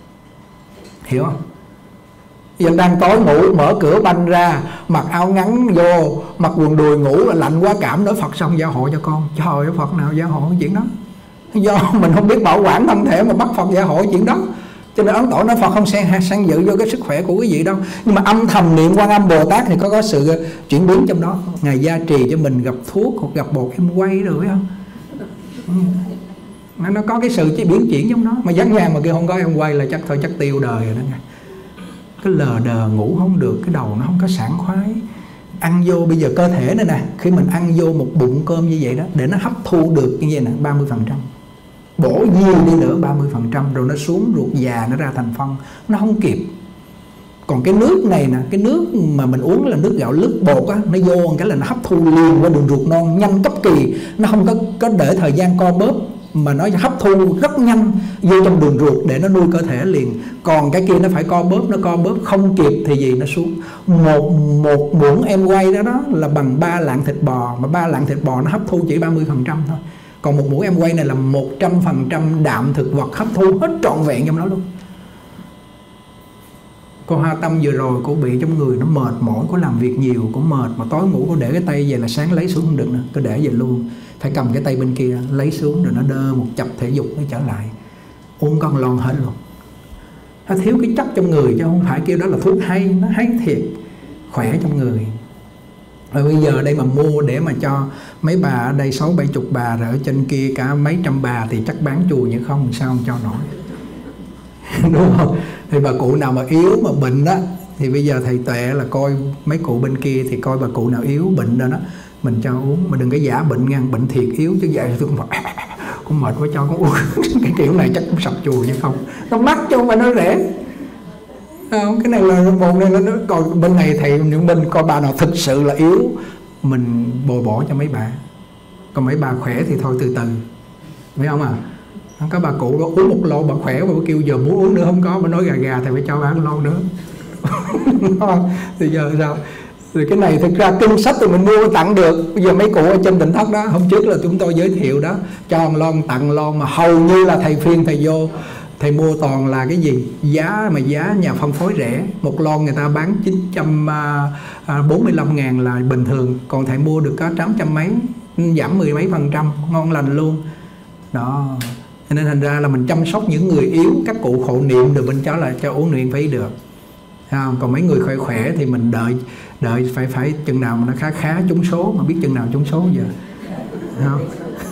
Hiểu không? Giờ đang tối ngủ, mở cửa banh ra, mặc áo ngắn vô, mặc quần đùi ngủ, lạnh quá cảm nói Phật xong gia hộ cho con. Trời ơi, Phật nào gia hộ cái chuyện đó? Do mình không biết bảo quản thân thể mà bắt Phật gia hộ cái chuyện đó. Cho nên Ấn Tổ nói Phật không xen sang dự vô cái sức khỏe của quý vị đâu. Nhưng mà âm thầm niệm Quan Âm Bồ Tát thì có có sự chuyển biến trong đó. Ngài gia trì cho mình gặp thuốc hoặc gặp bột em quay rồi phải không? nó, nó có cái sự chỉ biến chuyển trong nó. Mà dắt nhang mà kia không có em quay là chắc thôi, chắc tiêu đời rồi đó nha. Cái lờ đờ ngủ không được, cái đầu nó không có sảng khoái. Ăn vô bây giờ cơ thể này nè, khi mình ăn vô một bụng cơm như vậy đó, để nó hấp thu được như vậy nè, ba mươi phần trăm. Bổ nhiều đi nữa ba mươi phần trăm, rồi nó xuống ruột già, nó ra thành phân, nó không kịp. Còn cái nước này nè, cái nước mà mình uống là nước gạo lứt bột á, nó vô một cái là nó hấp thu liền qua đường ruột non, nhanh cấp kỳ. Nó không có, có để thời gian co bóp, mà nó hấp thu rất nhanh vô trong đường ruột để nó nuôi cơ thể liền. Còn cái kia nó phải co bóp, nó co bóp không kịp thì gì nó xuống. Một, một muỗng em quay đó đó là bằng ba lạng thịt bò, mà ba lạng thịt bò nó hấp thu chỉ ba mươi phần trăm thôi. Còn một muỗng em quay này là một trăm phần trăm đạm thực vật hấp thu hết trọn vẹn trong đó luôn. Cô Hoa Tâm vừa rồi cô bị trong người nó mệt mỏi, cô làm việc nhiều, cô mệt, mà tối ngủ cô để cái tay về là sáng lấy xuống không được nữa, cô để về luôn, phải cầm cái tay bên kia lấy xuống rồi nó đơ một chập thể dục nó trở lại. Uống con lon hết luôn. Nó thiếu cái chất trong người chứ không phải kêu đó là thuốc hay, nó hay thiệt, khỏe trong người. Rồi bây giờ đây mà mua để mà cho mấy bà ở đây sáu bảy chục bà, rồi ở trên kia cả mấy trăm bà thì chắc bán chùi như không, sao không cho nổi. Đúng không? Thì bà cụ nào mà yếu mà bệnh đó thì bây giờ thầy Tuệ là coi mấy cụ bên kia, thì coi bà cụ nào yếu bệnh rồi đó mình cho uống, mà đừng có giả bệnh ngang, bệnh thiệt yếu chứ vậy tôi cũng phải cũng mệt quá cho con uống. Cái kiểu này chắc cũng sập chùi chứ không, nó mắc chứ không phải nó rẻ. Không, cái này là một này nó còn bên này thầy những bên coi bà nào thực sự là yếu mình bồi bổ cho mấy bà, còn mấy bà khỏe thì thôi từ từ, biết không à. Có bà cụ đó uống một lon bà khỏe, bà kêu giờ muốn uống nữa không có, bà nói gà gà thì phải cho bà lon nữa. Thì giờ sao? Thì cái này thực ra kinh sách thì mình mua tặng được. Bây giờ mấy cụ ở trên Tỉnh Thất đó, hôm trước là chúng tôi giới thiệu đó, cho lon tặng lon, mà hầu như là thầy phiên thầy vô thầy mua toàn là cái gì giá mà giá nhà phân phối rẻ. Một lon người ta bán chín trăm bốn mươi lăm ngàn là bình thường, còn thầy mua được có tám trăm mấy, giảm mười mấy phần trăm, ngon lành luôn đó. Nên thành ra là mình chăm sóc những người yếu, các cụ hộ niệm được bên cháu là cho uống niệm phải được. Không? Còn mấy người khỏe khỏe thì mình đợi đợi phải phải chừng nào mà nó khá khá trúng số, mà biết chừng nào trúng số giờ. Không?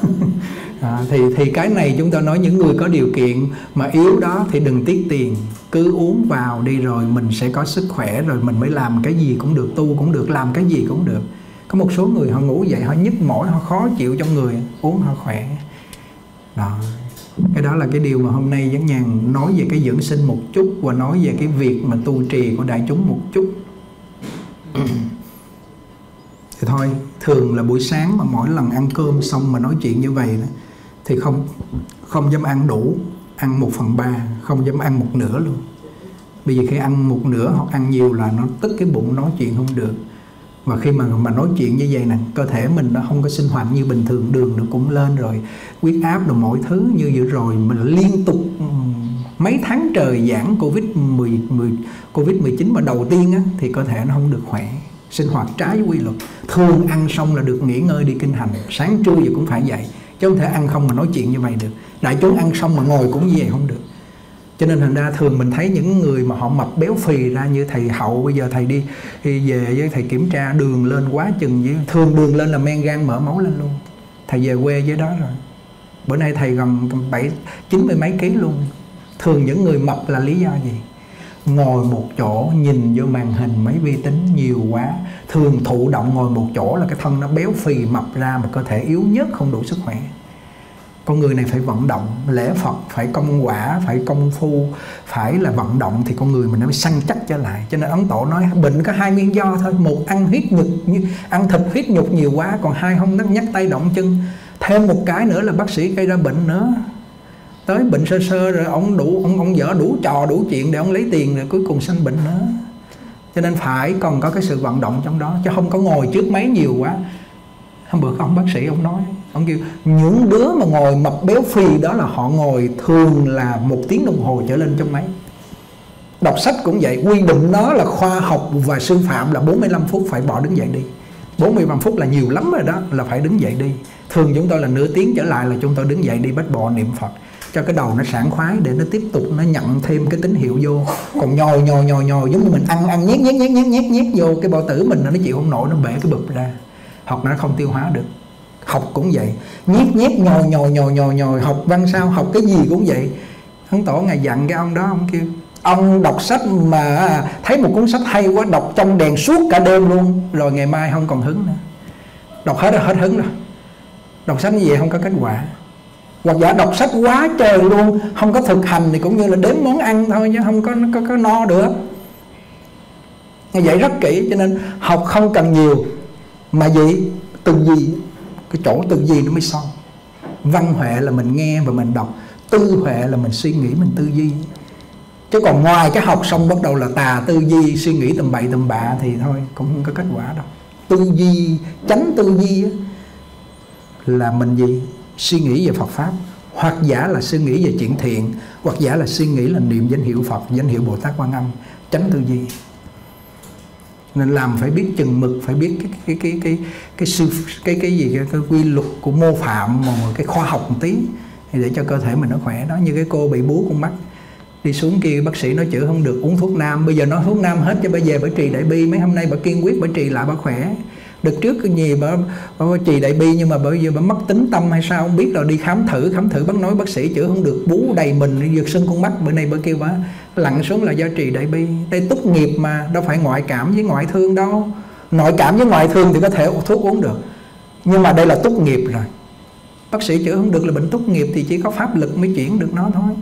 À, thì thì cái này chúng ta nói những người có điều kiện mà yếu đó thì đừng tiếc tiền, cứ uống vào đi rồi mình sẽ có sức khỏe, rồi mình mới làm cái gì cũng được, tu cũng được, làm cái gì cũng được. Có một số người họ ngủ dậy họ nhức mỏi, họ khó chịu trong người, uống họ khỏe đó. Cái đó là cái điều mà hôm nay Vấn Nhàn nói về cái dưỡng sinh một chút, và nói về cái việc mà tu trì của đại chúng một chút. Thì thôi, thường là buổi sáng mà mỗi lần ăn cơm xong mà nói chuyện như vậy đó, thì không không dám ăn đủ, ăn một phần ba, không dám ăn một nửa luôn. Bởi vì khi ăn một nửa hoặc ăn nhiều là nó tức cái bụng, nói chuyện không được. Và khi mà mà nói chuyện như vậy nè, cơ thể mình nó không có sinh hoạt như bình thường, đường nó cũng lên rồi, huyết áp rồi mọi thứ. Như vừa rồi mình liên tục mấy tháng trời giảng Covid mười, mười, Covid mười chín mà đầu tiên á, thì cơ thể nó không được khỏe, sinh hoạt trái với quy luật. Thường ăn xong là được nghỉ ngơi đi kinh hành, sáng trưa gì cũng phải vậy, chứ không thể ăn không mà nói chuyện như vậy được. Đại chúng ăn xong mà ngồi cũng như vậy không được. Cho nên thành ra thường mình thấy những người mà họ mập béo phì ra, như thầy Hậu bây giờ thầy đi, đi về với thầy kiểm tra đường lên quá chừng vậy. Thường đường lên là men gan mỡ máu lên luôn. Thầy về quê với đó rồi. Bữa nay thầy gần bảy chín mươi mấy ký luôn. Thường những người mập là lý do gì? Ngồi một chỗ nhìn vô màn hình mấy vi tính nhiều quá. Thường thụ động ngồi một chỗ là cái thân nó béo phì mập ra, mà cơ thể yếu nhất không đủ sức khỏe. Con người này phải vận động, lễ Phật phải công quả, phải công phu, phải là vận động thì con người mình nó mới săn chắc trở lại. Cho nên Ấn Tổ nói bệnh có hai nguyên do thôi. Một, ăn huyết nhục, ăn thịt huyết nhục nhiều quá. Còn hai, không nhắc tay động chân. Thêm một cái nữa là bác sĩ gây ra bệnh nữa. Tới bệnh sơ sơ rồi ông đủ ông ông dở đủ trò đủ chuyện để ông lấy tiền, rồi cuối cùng sanh bệnh nữa. Cho nên phải còn có cái sự vận động trong đó, chứ không có ngồi trước máy nhiều quá. Hôm bữa ông bác sĩ ông nói, ông kêu những đứa mà ngồi mập béo phì đó là họ ngồi thường là một tiếng đồng hồ trở lên trong máy. Đọc sách cũng vậy, quy định nó là khoa học và sư phạm là bốn mươi lăm phút phải bỏ đứng dậy đi. bốn mươi lăm phút là nhiều lắm rồi đó, là phải đứng dậy đi. Thường chúng tôi là nửa tiếng trở lại là chúng tôi đứng dậy đi bách bộ niệm Phật, cho cái đầu nó sảng khoái để nó tiếp tục nó nhận thêm cái tín hiệu vô. Còn nhồi nhồi nhồi nhồi giống như mình ăn ăn nhét nhét nhét nhét nhét nhét vô cái bao tử mình, nó chịu không nổi, nó bể cái bụp ra, hoặc nó không tiêu hóa được. học cũng vậy, nhiếp nhiếp nhồi nhồi nhồi nhồi nhồi, học văn sao, học cái gì cũng vậy. Ấn Tổ ngài dặn cái ông đó, ông kêu ông đọc sách mà thấy một cuốn sách hay quá, đọc trong đèn suốt cả đêm luôn, rồi ngày mai không còn hứng nữa, đọc hết rồi, hết hứng rồi. Đọc sách như vậy không có kết quả. Hoặc giả đọc sách quá trời luôn, không có thực hành thì cũng như là đếm món ăn thôi chứ không có có, có no được. Như vậy rất kỹ, cho nên học không cần nhiều mà gì tư duy, cái chỗ tư duy nó mới xong. Văn huệ là mình nghe và mình đọc, tư huệ là mình suy nghĩ, mình tư duy. Chứ còn ngoài cái học xong bắt đầu là tà tư duy, suy nghĩ tầm bậy tầm bạ thì thôi cũng không có kết quả đâu. Tư duy, tránh tư duy là mình gì? Suy nghĩ về Phật Pháp, hoặc giả là suy nghĩ về chuyện thiện, hoặc giả là suy nghĩ là niệm danh hiệu Phật, danh hiệu Bồ Tát Quan Âm, tránh tư duy. Nên làm phải biết chừng mực, phải biết cái cái cái cái cái sư cái cái gì cái, cái quy luật của mô phạm, mà cái khoa học một tí để cho cơ thể mình nó khỏe đó. Như cái cô bị bú con mắt, đi xuống kia bác sĩ nói chữa không được, uống thuốc nam, bây giờ nói thuốc nam hết cho bây giờ bà trì đại bi. Mấy hôm nay bà kiên quyết bà trì lại bà khỏe. Đợt trước cái gì bà, bà trì đại bi nhưng mà bây giờ bà mất tính tâm hay sao không biết, rồi đi khám thử, khám thử bác nói bác sĩ chữa không được, bú đầy mình, giật sưng con mắt. Bữa nay bà kêu bà lặn xuống là do trì đại bi. Đây túc nghiệp mà, đâu phải ngoại cảm với ngoại thương đâu. Nội cảm với ngoại thương thì có thể thuốc uống được, nhưng mà đây là túc nghiệp rồi. Bác sĩ chữa không được là bệnh túc nghiệp thì chỉ có pháp lực mới chuyển được nó thôi.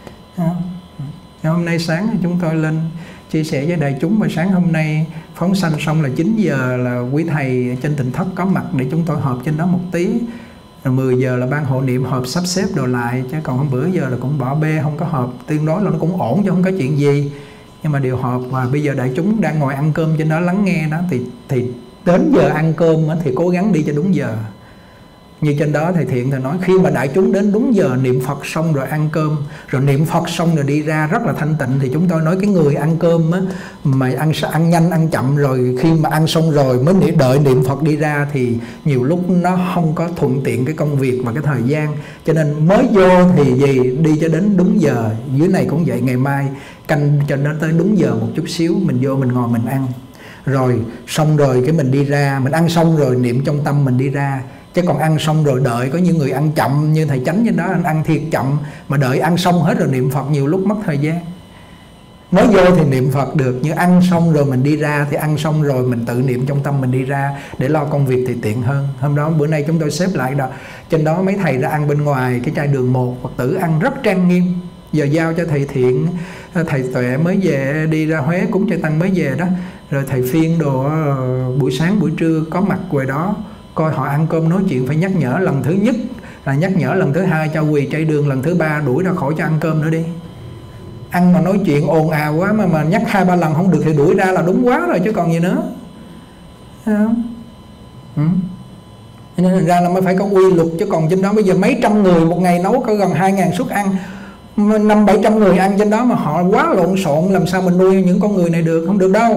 Hôm nay sáng chúng tôi lên chia sẻ với đại chúng, và sáng hôm nay phóng sanh xong là chín giờ là quý thầy trên Tịnh Thất có mặt để chúng tôi họp trên đó một tí. Rồi mười giờ là ban hộ niệm họp sắp xếp đồ lại, chứ còn hôm bữa giờ là cũng bỏ bê không có họp. Tương đối là nó cũng ổn chứ không có chuyện gì, nhưng mà đều họp. Và bây giờ đại chúng đang ngồi ăn cơm trên đó lắng nghe đó, thì thì đến giờ ăn cơm thì cố gắng đi cho đúng giờ. Như trên đó thầy Thiện thầy nói, khi mà đại chúng đến đúng giờ niệm Phật xong rồi ăn cơm, rồi niệm Phật xong rồi đi ra rất là thanh tịnh. Thì chúng tôi nói cái người ăn cơm á, mà ăn ăn nhanh ăn chậm, rồi khi mà ăn xong rồi mới đợi niệm Phật đi ra thì nhiều lúc nó không có thuận tiện cái công việc và cái thời gian. Cho nên mới vô thì gì đi cho đến đúng giờ. Dưới này cũng vậy, ngày mai canh cho nó tới đúng giờ một chút xíu, mình vô mình ngồi mình ăn. Rồi xong rồi cái mình đi ra, mình ăn xong rồi niệm trong tâm mình đi ra. Chứ còn ăn xong rồi đợi, có những người ăn chậm như thầy Chánh trên đó, anh ăn thiệt chậm, mà đợi ăn xong hết rồi niệm Phật nhiều lúc mất thời gian. Mới vô thì niệm Phật được, nhưng ăn xong rồi mình đi ra thì ăn xong rồi mình tự niệm trong tâm mình đi ra để lo công việc thì tiện hơn. Hôm đó bữa nay chúng tôi xếp lại đó, trên đó mấy thầy ra ăn bên ngoài cái chai đường một, Phật tử ăn rất trang nghiêm. Giờ giao cho thầy Thiện, thầy Tuệ mới về đi ra Huế cúng Chư Tăng mới về đó, rồi thầy Phiên đồ buổi sáng buổi trưa có mặt ngoài đó coi họ ăn cơm nói chuyện, phải nhắc nhở lần thứ nhất là nhắc nhở, lần thứ hai cho quỳ trai đường, lần thứ ba đuổi ra khỏi cho ăn cơm nữa đi. Ăn mà nói chuyện ồn ào quá mà, mà nhắc hai ba lần không được thì đuổi ra là đúng quá rồi chứ còn gì nữa. Thấy không? Ừ. Nên ra là mới phải có quy luật, chứ còn trên đó bây giờ mấy trăm người một ngày nấu có gần hai ngàn suất ăn, năm bảy trăm người ăn trên đó mà họ quá lộn xộn, làm sao mình nuôi những con người này được, không được đâu.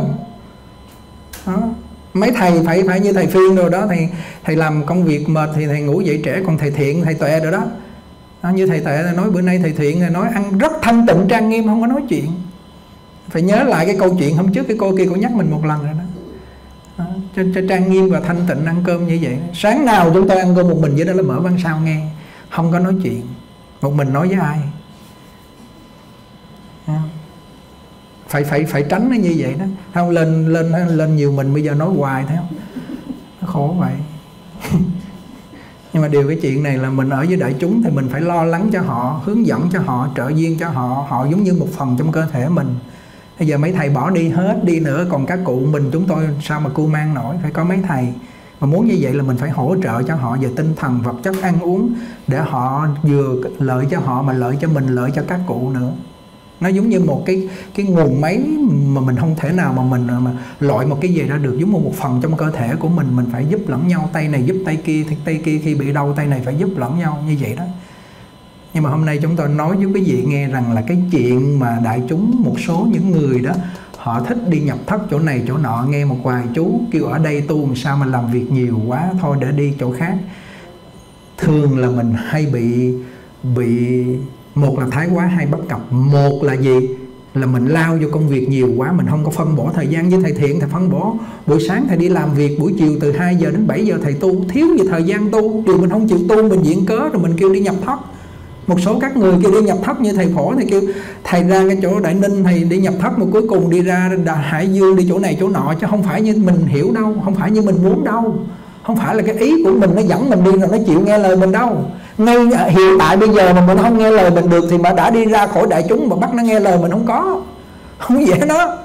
Đó. Mấy thầy phải phải như thầy Phiên rồi đó, thầy thầy làm công việc mệt thì thầy ngủ dậy trễ, còn thầy Thiện thầy Tuệ rồi đó, đó như thầy Tuệ nói bữa nay thầy Thiện thầy nói ăn rất thanh tịnh trang nghiêm, không có nói chuyện. Phải nhớ lại cái câu chuyện hôm trước cái cô kia cô nhắc mình một lần rồi đó, đó cho, cho trang nghiêm và thanh tịnh ăn cơm như vậy. Sáng nào chúng tôi ăn cơm một mình vậy đó là mở văn sao nghe, không có nói chuyện, một mình nói với ai. Đó. phải phải phải tránh nó như vậy đó, không lên lên lên nhiều mình bây giờ nói hoài thấy không, nó khổ vậy. Nhưng mà điều cái chuyện này là mình ở với đại chúng thì mình phải lo lắng cho họ, hướng dẫn cho họ, trợ duyên cho họ, họ giống như một phần trong cơ thể mình. Bây giờ mấy thầy bỏ đi hết đi nữa, còn các cụ mình chúng tôi sao mà cu mang nổi, phải có mấy thầy. Mà muốn như vậy là mình phải hỗ trợ cho họ về tinh thần, vật chất, ăn uống, để họ vừa lợi cho họ mà lợi cho mình, lợi cho các cụ nữa. Nó giống như một cái cái nguồn máy mà mình không thể nào mà mình mà loại một cái gì ra được, giống như một phần trong cơ thể của mình, mình phải giúp lẫn nhau, tay này giúp tay kia, thì tay kia khi bị đau tay này phải giúp lẫn nhau như vậy đó. Nhưng mà hôm nay chúng tôi nói với quý vị nghe rằng là cái chuyện mà đại chúng, một số những người đó họ thích đi nhập thất chỗ này chỗ nọ, nghe một vài chú kêu ở đây tu làm sao mà làm việc nhiều quá, thôi để đi chỗ khác. Thường là mình hay bị bị một là thái quá, hai bất cập. Một là gì? là mình lao vô công việc nhiều quá, mình không có phân bổ thời gian với thầy Thiện. Thầy phân bổ buổi sáng thầy đi làm việc, buổi chiều từ hai giờ đến bảy giờ thầy tu, thiếu gì thời gian tu. Điều mình không chịu tu mình viện cớ rồi mình kêu đi nhập thất. Một số các người kêu đi nhập thất như thầy Phổ, thầy kêu thầy ra cái chỗ Đại Ninh thầy đi nhập thất, mà cuối cùng đi ra Hải Dương, đi chỗ này chỗ nọ, chứ không phải như mình hiểu đâu, không phải như mình muốn đâu, không phải là cái ý của mình nó dẫn mình đi rồi nó chịu nghe lời mình đâu. Ngay hiện tại bây giờ mà mình không nghe lời mình được thì mà đã đi ra khỏi đại chúng mà bắt nó nghe lời mình không có, không dễ đó.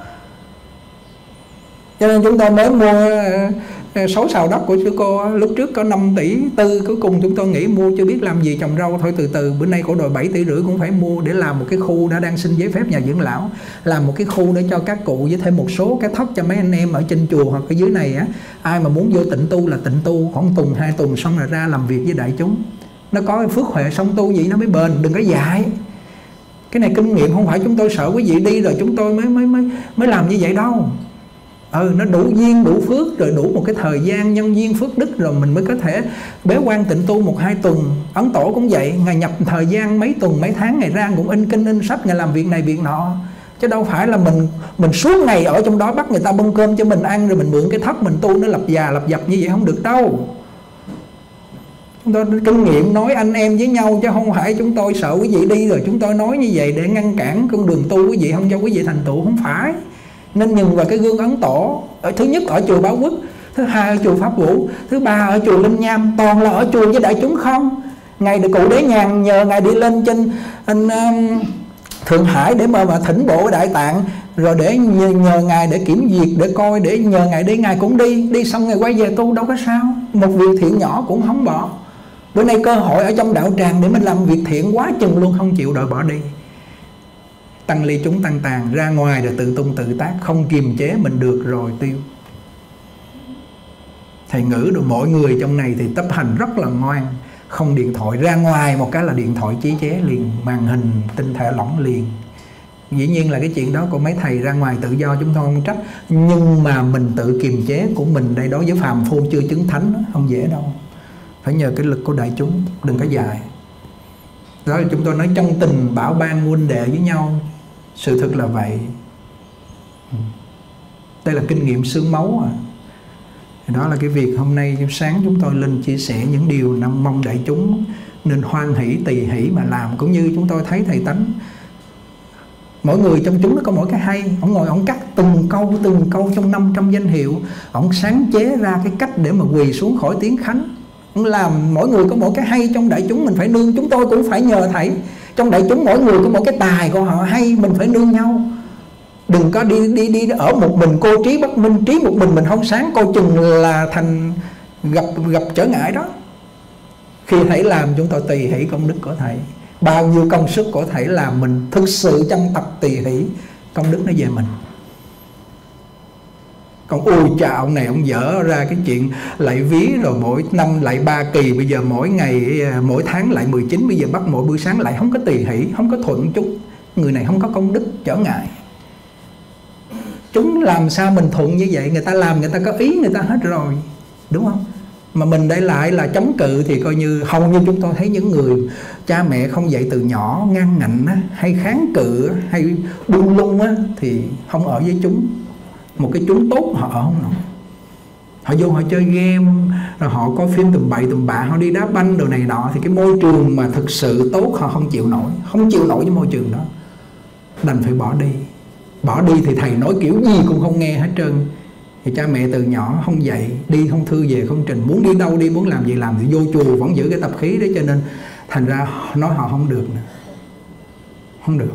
Cho nên chúng tôi mới mua sáu sào đất của sư cô, lúc trước có năm tỷ tư, cuối cùng chúng tôi nghĩ mua chưa biết làm gì, trồng rau thôi từ từ. Bữa nay cổ đòi bảy tỷ rưỡi cũng phải mua để làm một cái khu, đã đang xin giấy phép nhà dưỡng lão, làm một cái khu để cho các cụ với thêm một số cái thất cho mấy anh em ở trên chùa hoặc ở dưới này á, ai mà muốn vô tịnh tu là tịnh tu khoảng tuần hai tuần xong rồi ra làm việc với đại chúng. Nó có phước huệ xong tu gì nó mới bền, đừng có dại. Cái này kinh nghiệm, không phải chúng tôi sợ quý vị đi rồi chúng tôi mới mới mới mới làm như vậy đâu. Ừ, nó đủ duyên đủ phước rồi, đủ một cái thời gian nhân duyên phước đức rồi mình mới có thể bế quan tịnh tu một hai tuần. Ấn Tổ cũng vậy, ngày nhập thời gian mấy tuần mấy tháng, ngày ra cũng in kinh in sách, ngày làm việc này việc nọ, chứ đâu phải là mình mình suốt ngày ở trong đó bắt người ta bưng cơm cho mình ăn rồi mình mượn cái thất mình tu nó lập già lập dập như vậy không được đâu. Chúng tôi kinh nghiệm nói anh em với nhau, chứ không phải chúng tôi sợ quý vị đi rồi chúng tôi nói như vậy để ngăn cản con đường tu quý vị, không cho quý vị thành tựu, không phải. Nên nhìn vào cái gương Ấn Tổ, ở thứ nhất ở chùa Báo Quốc, thứ hai ở chùa Pháp Vũ, thứ ba ở chùa Linh Nham, toàn là ở chùa với đại chúng không. Ngày được cụ Đế Nhàn nhờ ngài đi lên trên anh, um, Thượng Hải để mà, mà thỉnh bộ Đại Tạng, rồi để nhờ, nhờ ngài để kiểm duyệt, để coi, để nhờ ngài đi, ngài cũng đi, đi xong ngài quay về tu đâu có sao. Một việc thiện nhỏ cũng không bỏ. Bữa nay cơ hội ở trong đạo tràng để mình làm việc thiện quá chừng luôn, không chịu đòi bỏ đi. Tăng ly chúng tăng tàn, ra ngoài rồi tự tung tự tác, không kiềm chế mình được rồi tiêu. Thầy ngữ rồi mọi người trong này thì chấp hành rất là ngoan, không điện thoại, ra ngoài một cái là điện thoại chí chế liền, màn hình tinh thể lỏng liền. Dĩ nhiên là cái chuyện đó của mấy thầy ra ngoài tự do chúng tôi không trách, nhưng mà mình tự kiềm chế của mình đây đối với phàm phu chưa chứng thánh không dễ đâu, phải nhờ cái lực của đại chúng, đừng có dại. Đó là chúng tôi nói chân tình bảo ban huynh đệ với nhau, sự thực là vậy. Đây là kinh nghiệm xương máu à. Đó là cái việc hôm nay sáng chúng tôi lên chia sẻ những điều nằm mong đại chúng nên hoan hỷ tỳ hỷ mà làm. Cũng như chúng tôi thấy thầy Tánh, mỗi người trong chúng nó có mỗi cái hay. Ông ngồi ông cắt từng câu từng câu trong năm trăm danh hiệu, ông sáng chế ra cái cách để mà quỳ xuống khỏi tiếng khánh. Ông làm mỗi người có mỗi cái hay trong đại chúng, mình phải nương. Chúng tôi cũng phải nhờ thầy, trong đại chúng mỗi người có một cái tài của họ hay, mình phải nương nhau. Đừng có đi đi đi ở một mình cô trí bất minh, trí một mình mình không sáng, coi chừng là thành gặp gặp trở ngại đó. Khi thầy làm chúng tôi tỳ hỷ công đức của thầy, bao nhiêu công sức của thầy làm, mình thực sự chân tập tỳ hỷ, công đức nó về mình. Còn ui chà, ông này ông dở ra cái chuyện lại ví rồi mỗi năm lại ba kỳ, bây giờ mỗi ngày mỗi tháng lại mười chín, bây giờ bắt mỗi buổi sáng lại không có tỳ hỷ, không có thuận chút. Người này không có công đức, trở ngại. Chúng làm sao mình thuận như vậy? Người ta làm, người ta có ý người ta hết rồi, đúng không? Mà mình đây lại là chống cự thì coi như hầu như chúng tôi thấy những người cha mẹ không dạy từ nhỏ, ngang ngạnh á, hay kháng cự á, hay buông lung á, thì không ở với chúng. Một cái chúng tốt họ ở không nổi. Họ vô họ chơi game, rồi họ coi phim tùm bậy tùm bạ, họ đi đá banh đồ này nọ, thì cái môi trường mà thực sự tốt họ không chịu nổi, không chịu nổi với môi trường đó, đành phải bỏ đi. Bỏ đi thì thầy nói kiểu gì cũng không nghe hết trơn. Thì cha mẹ từ nhỏ không dạy, đi không thư về không trình, muốn đi đâu đi, muốn làm gì làm, thì vô chùa vẫn giữ cái tập khí đấy, cho nên thành ra nói họ không được nữa. Không được.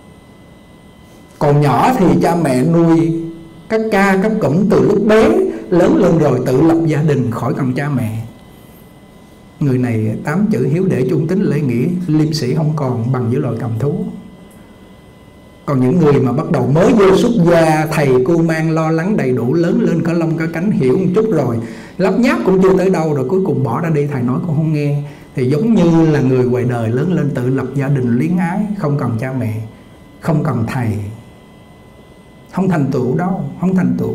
Còn nhỏ thì cha mẹ nuôi các ca các cụm từ lúc bé, lớn lên rồi tự lập gia đình khỏi cần cha mẹ. Người này tám chữ hiếu đệ trung tín lễ nghĩa liêm sĩ không còn, bằng với loài cầm thú. Còn những người mà bắt đầu mới vô xuất gia, thầy cu mang lo lắng đầy đủ, lớn lên có lông có cánh, hiểu một chút rồi, lắp nháp cũng chưa tới đâu, rồi cuối cùng bỏ ra đi, thầy nói cũng không nghe. Thì giống như là người ngoài đời lớn lên tự lập gia đình luyến ái, không cần cha mẹ, không cần thầy, không thành tựu đâu, không thành tựu.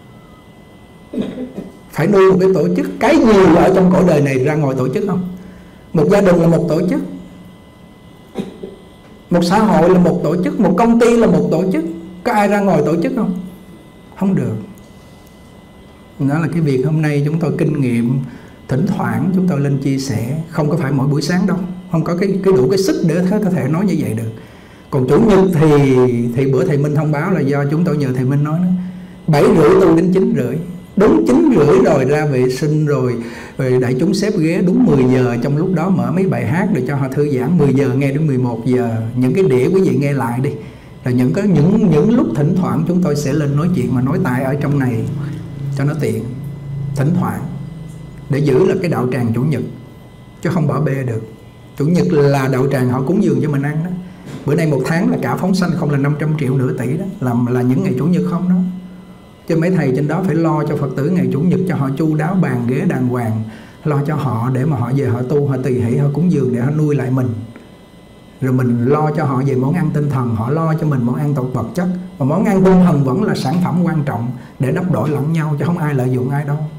Phải nuôi một cái tổ chức. Cái nhiều ở trong cõi đời này ra ngoài tổ chức không? Một gia đình là một tổ chức. Một xã hội là một tổ chức, một công ty là một tổ chức. Có ai ra ngoài tổ chức không? Không được. Đó là cái việc hôm nay chúng tôi kinh nghiệm. Thỉnh thoảng chúng tôi lên chia sẻ, không có phải mỗi buổi sáng đâu, không có cái, cái đủ cái sức để có thể nói như vậy được. Còn chủ nhật thì thì bữa thầy Minh thông báo là do chúng tôi nhờ thầy Minh nói đó. Bảy rưỡi tu đến chín rưỡi. Đúng chín rưỡi rồi ra vệ sinh rồi, rồi đại chúng xếp ghế đúng mười giờ. Trong lúc đó mở mấy bài hát để cho họ thư giãn. Mười giờ nghe đến mười một giờ. Những cái đĩa quý vị nghe lại đi. Rồi những cái những những lúc thỉnh thoảng chúng tôi sẽ lên nói chuyện mà nói tại ở trong này cho nó tiện. Thỉnh thoảng để giữ là cái đạo tràng chủ nhật, chứ không bỏ bê được. Chủ nhật là đạo tràng họ cúng dường cho mình ăn đó. Bữa nay một tháng là cả phóng sanh không là năm trăm triệu nửa tỷ đó, làm là những ngày chủ nhật không đó. Chứ mấy thầy trên đó phải lo cho Phật tử ngày chủ nhật cho họ chu đáo bàn ghế đàng hoàng, lo cho họ để mà họ về họ tu, họ tùy hỷ, họ cúng dường để họ nuôi lại mình. Rồi mình lo cho họ về món ăn tinh thần, họ lo cho mình món ăn vật vật chất. Và món ăn tinh thần vẫn là sản phẩm quan trọng để đắp đổi lẫn nhau, chứ không ai lợi dụng ai đâu.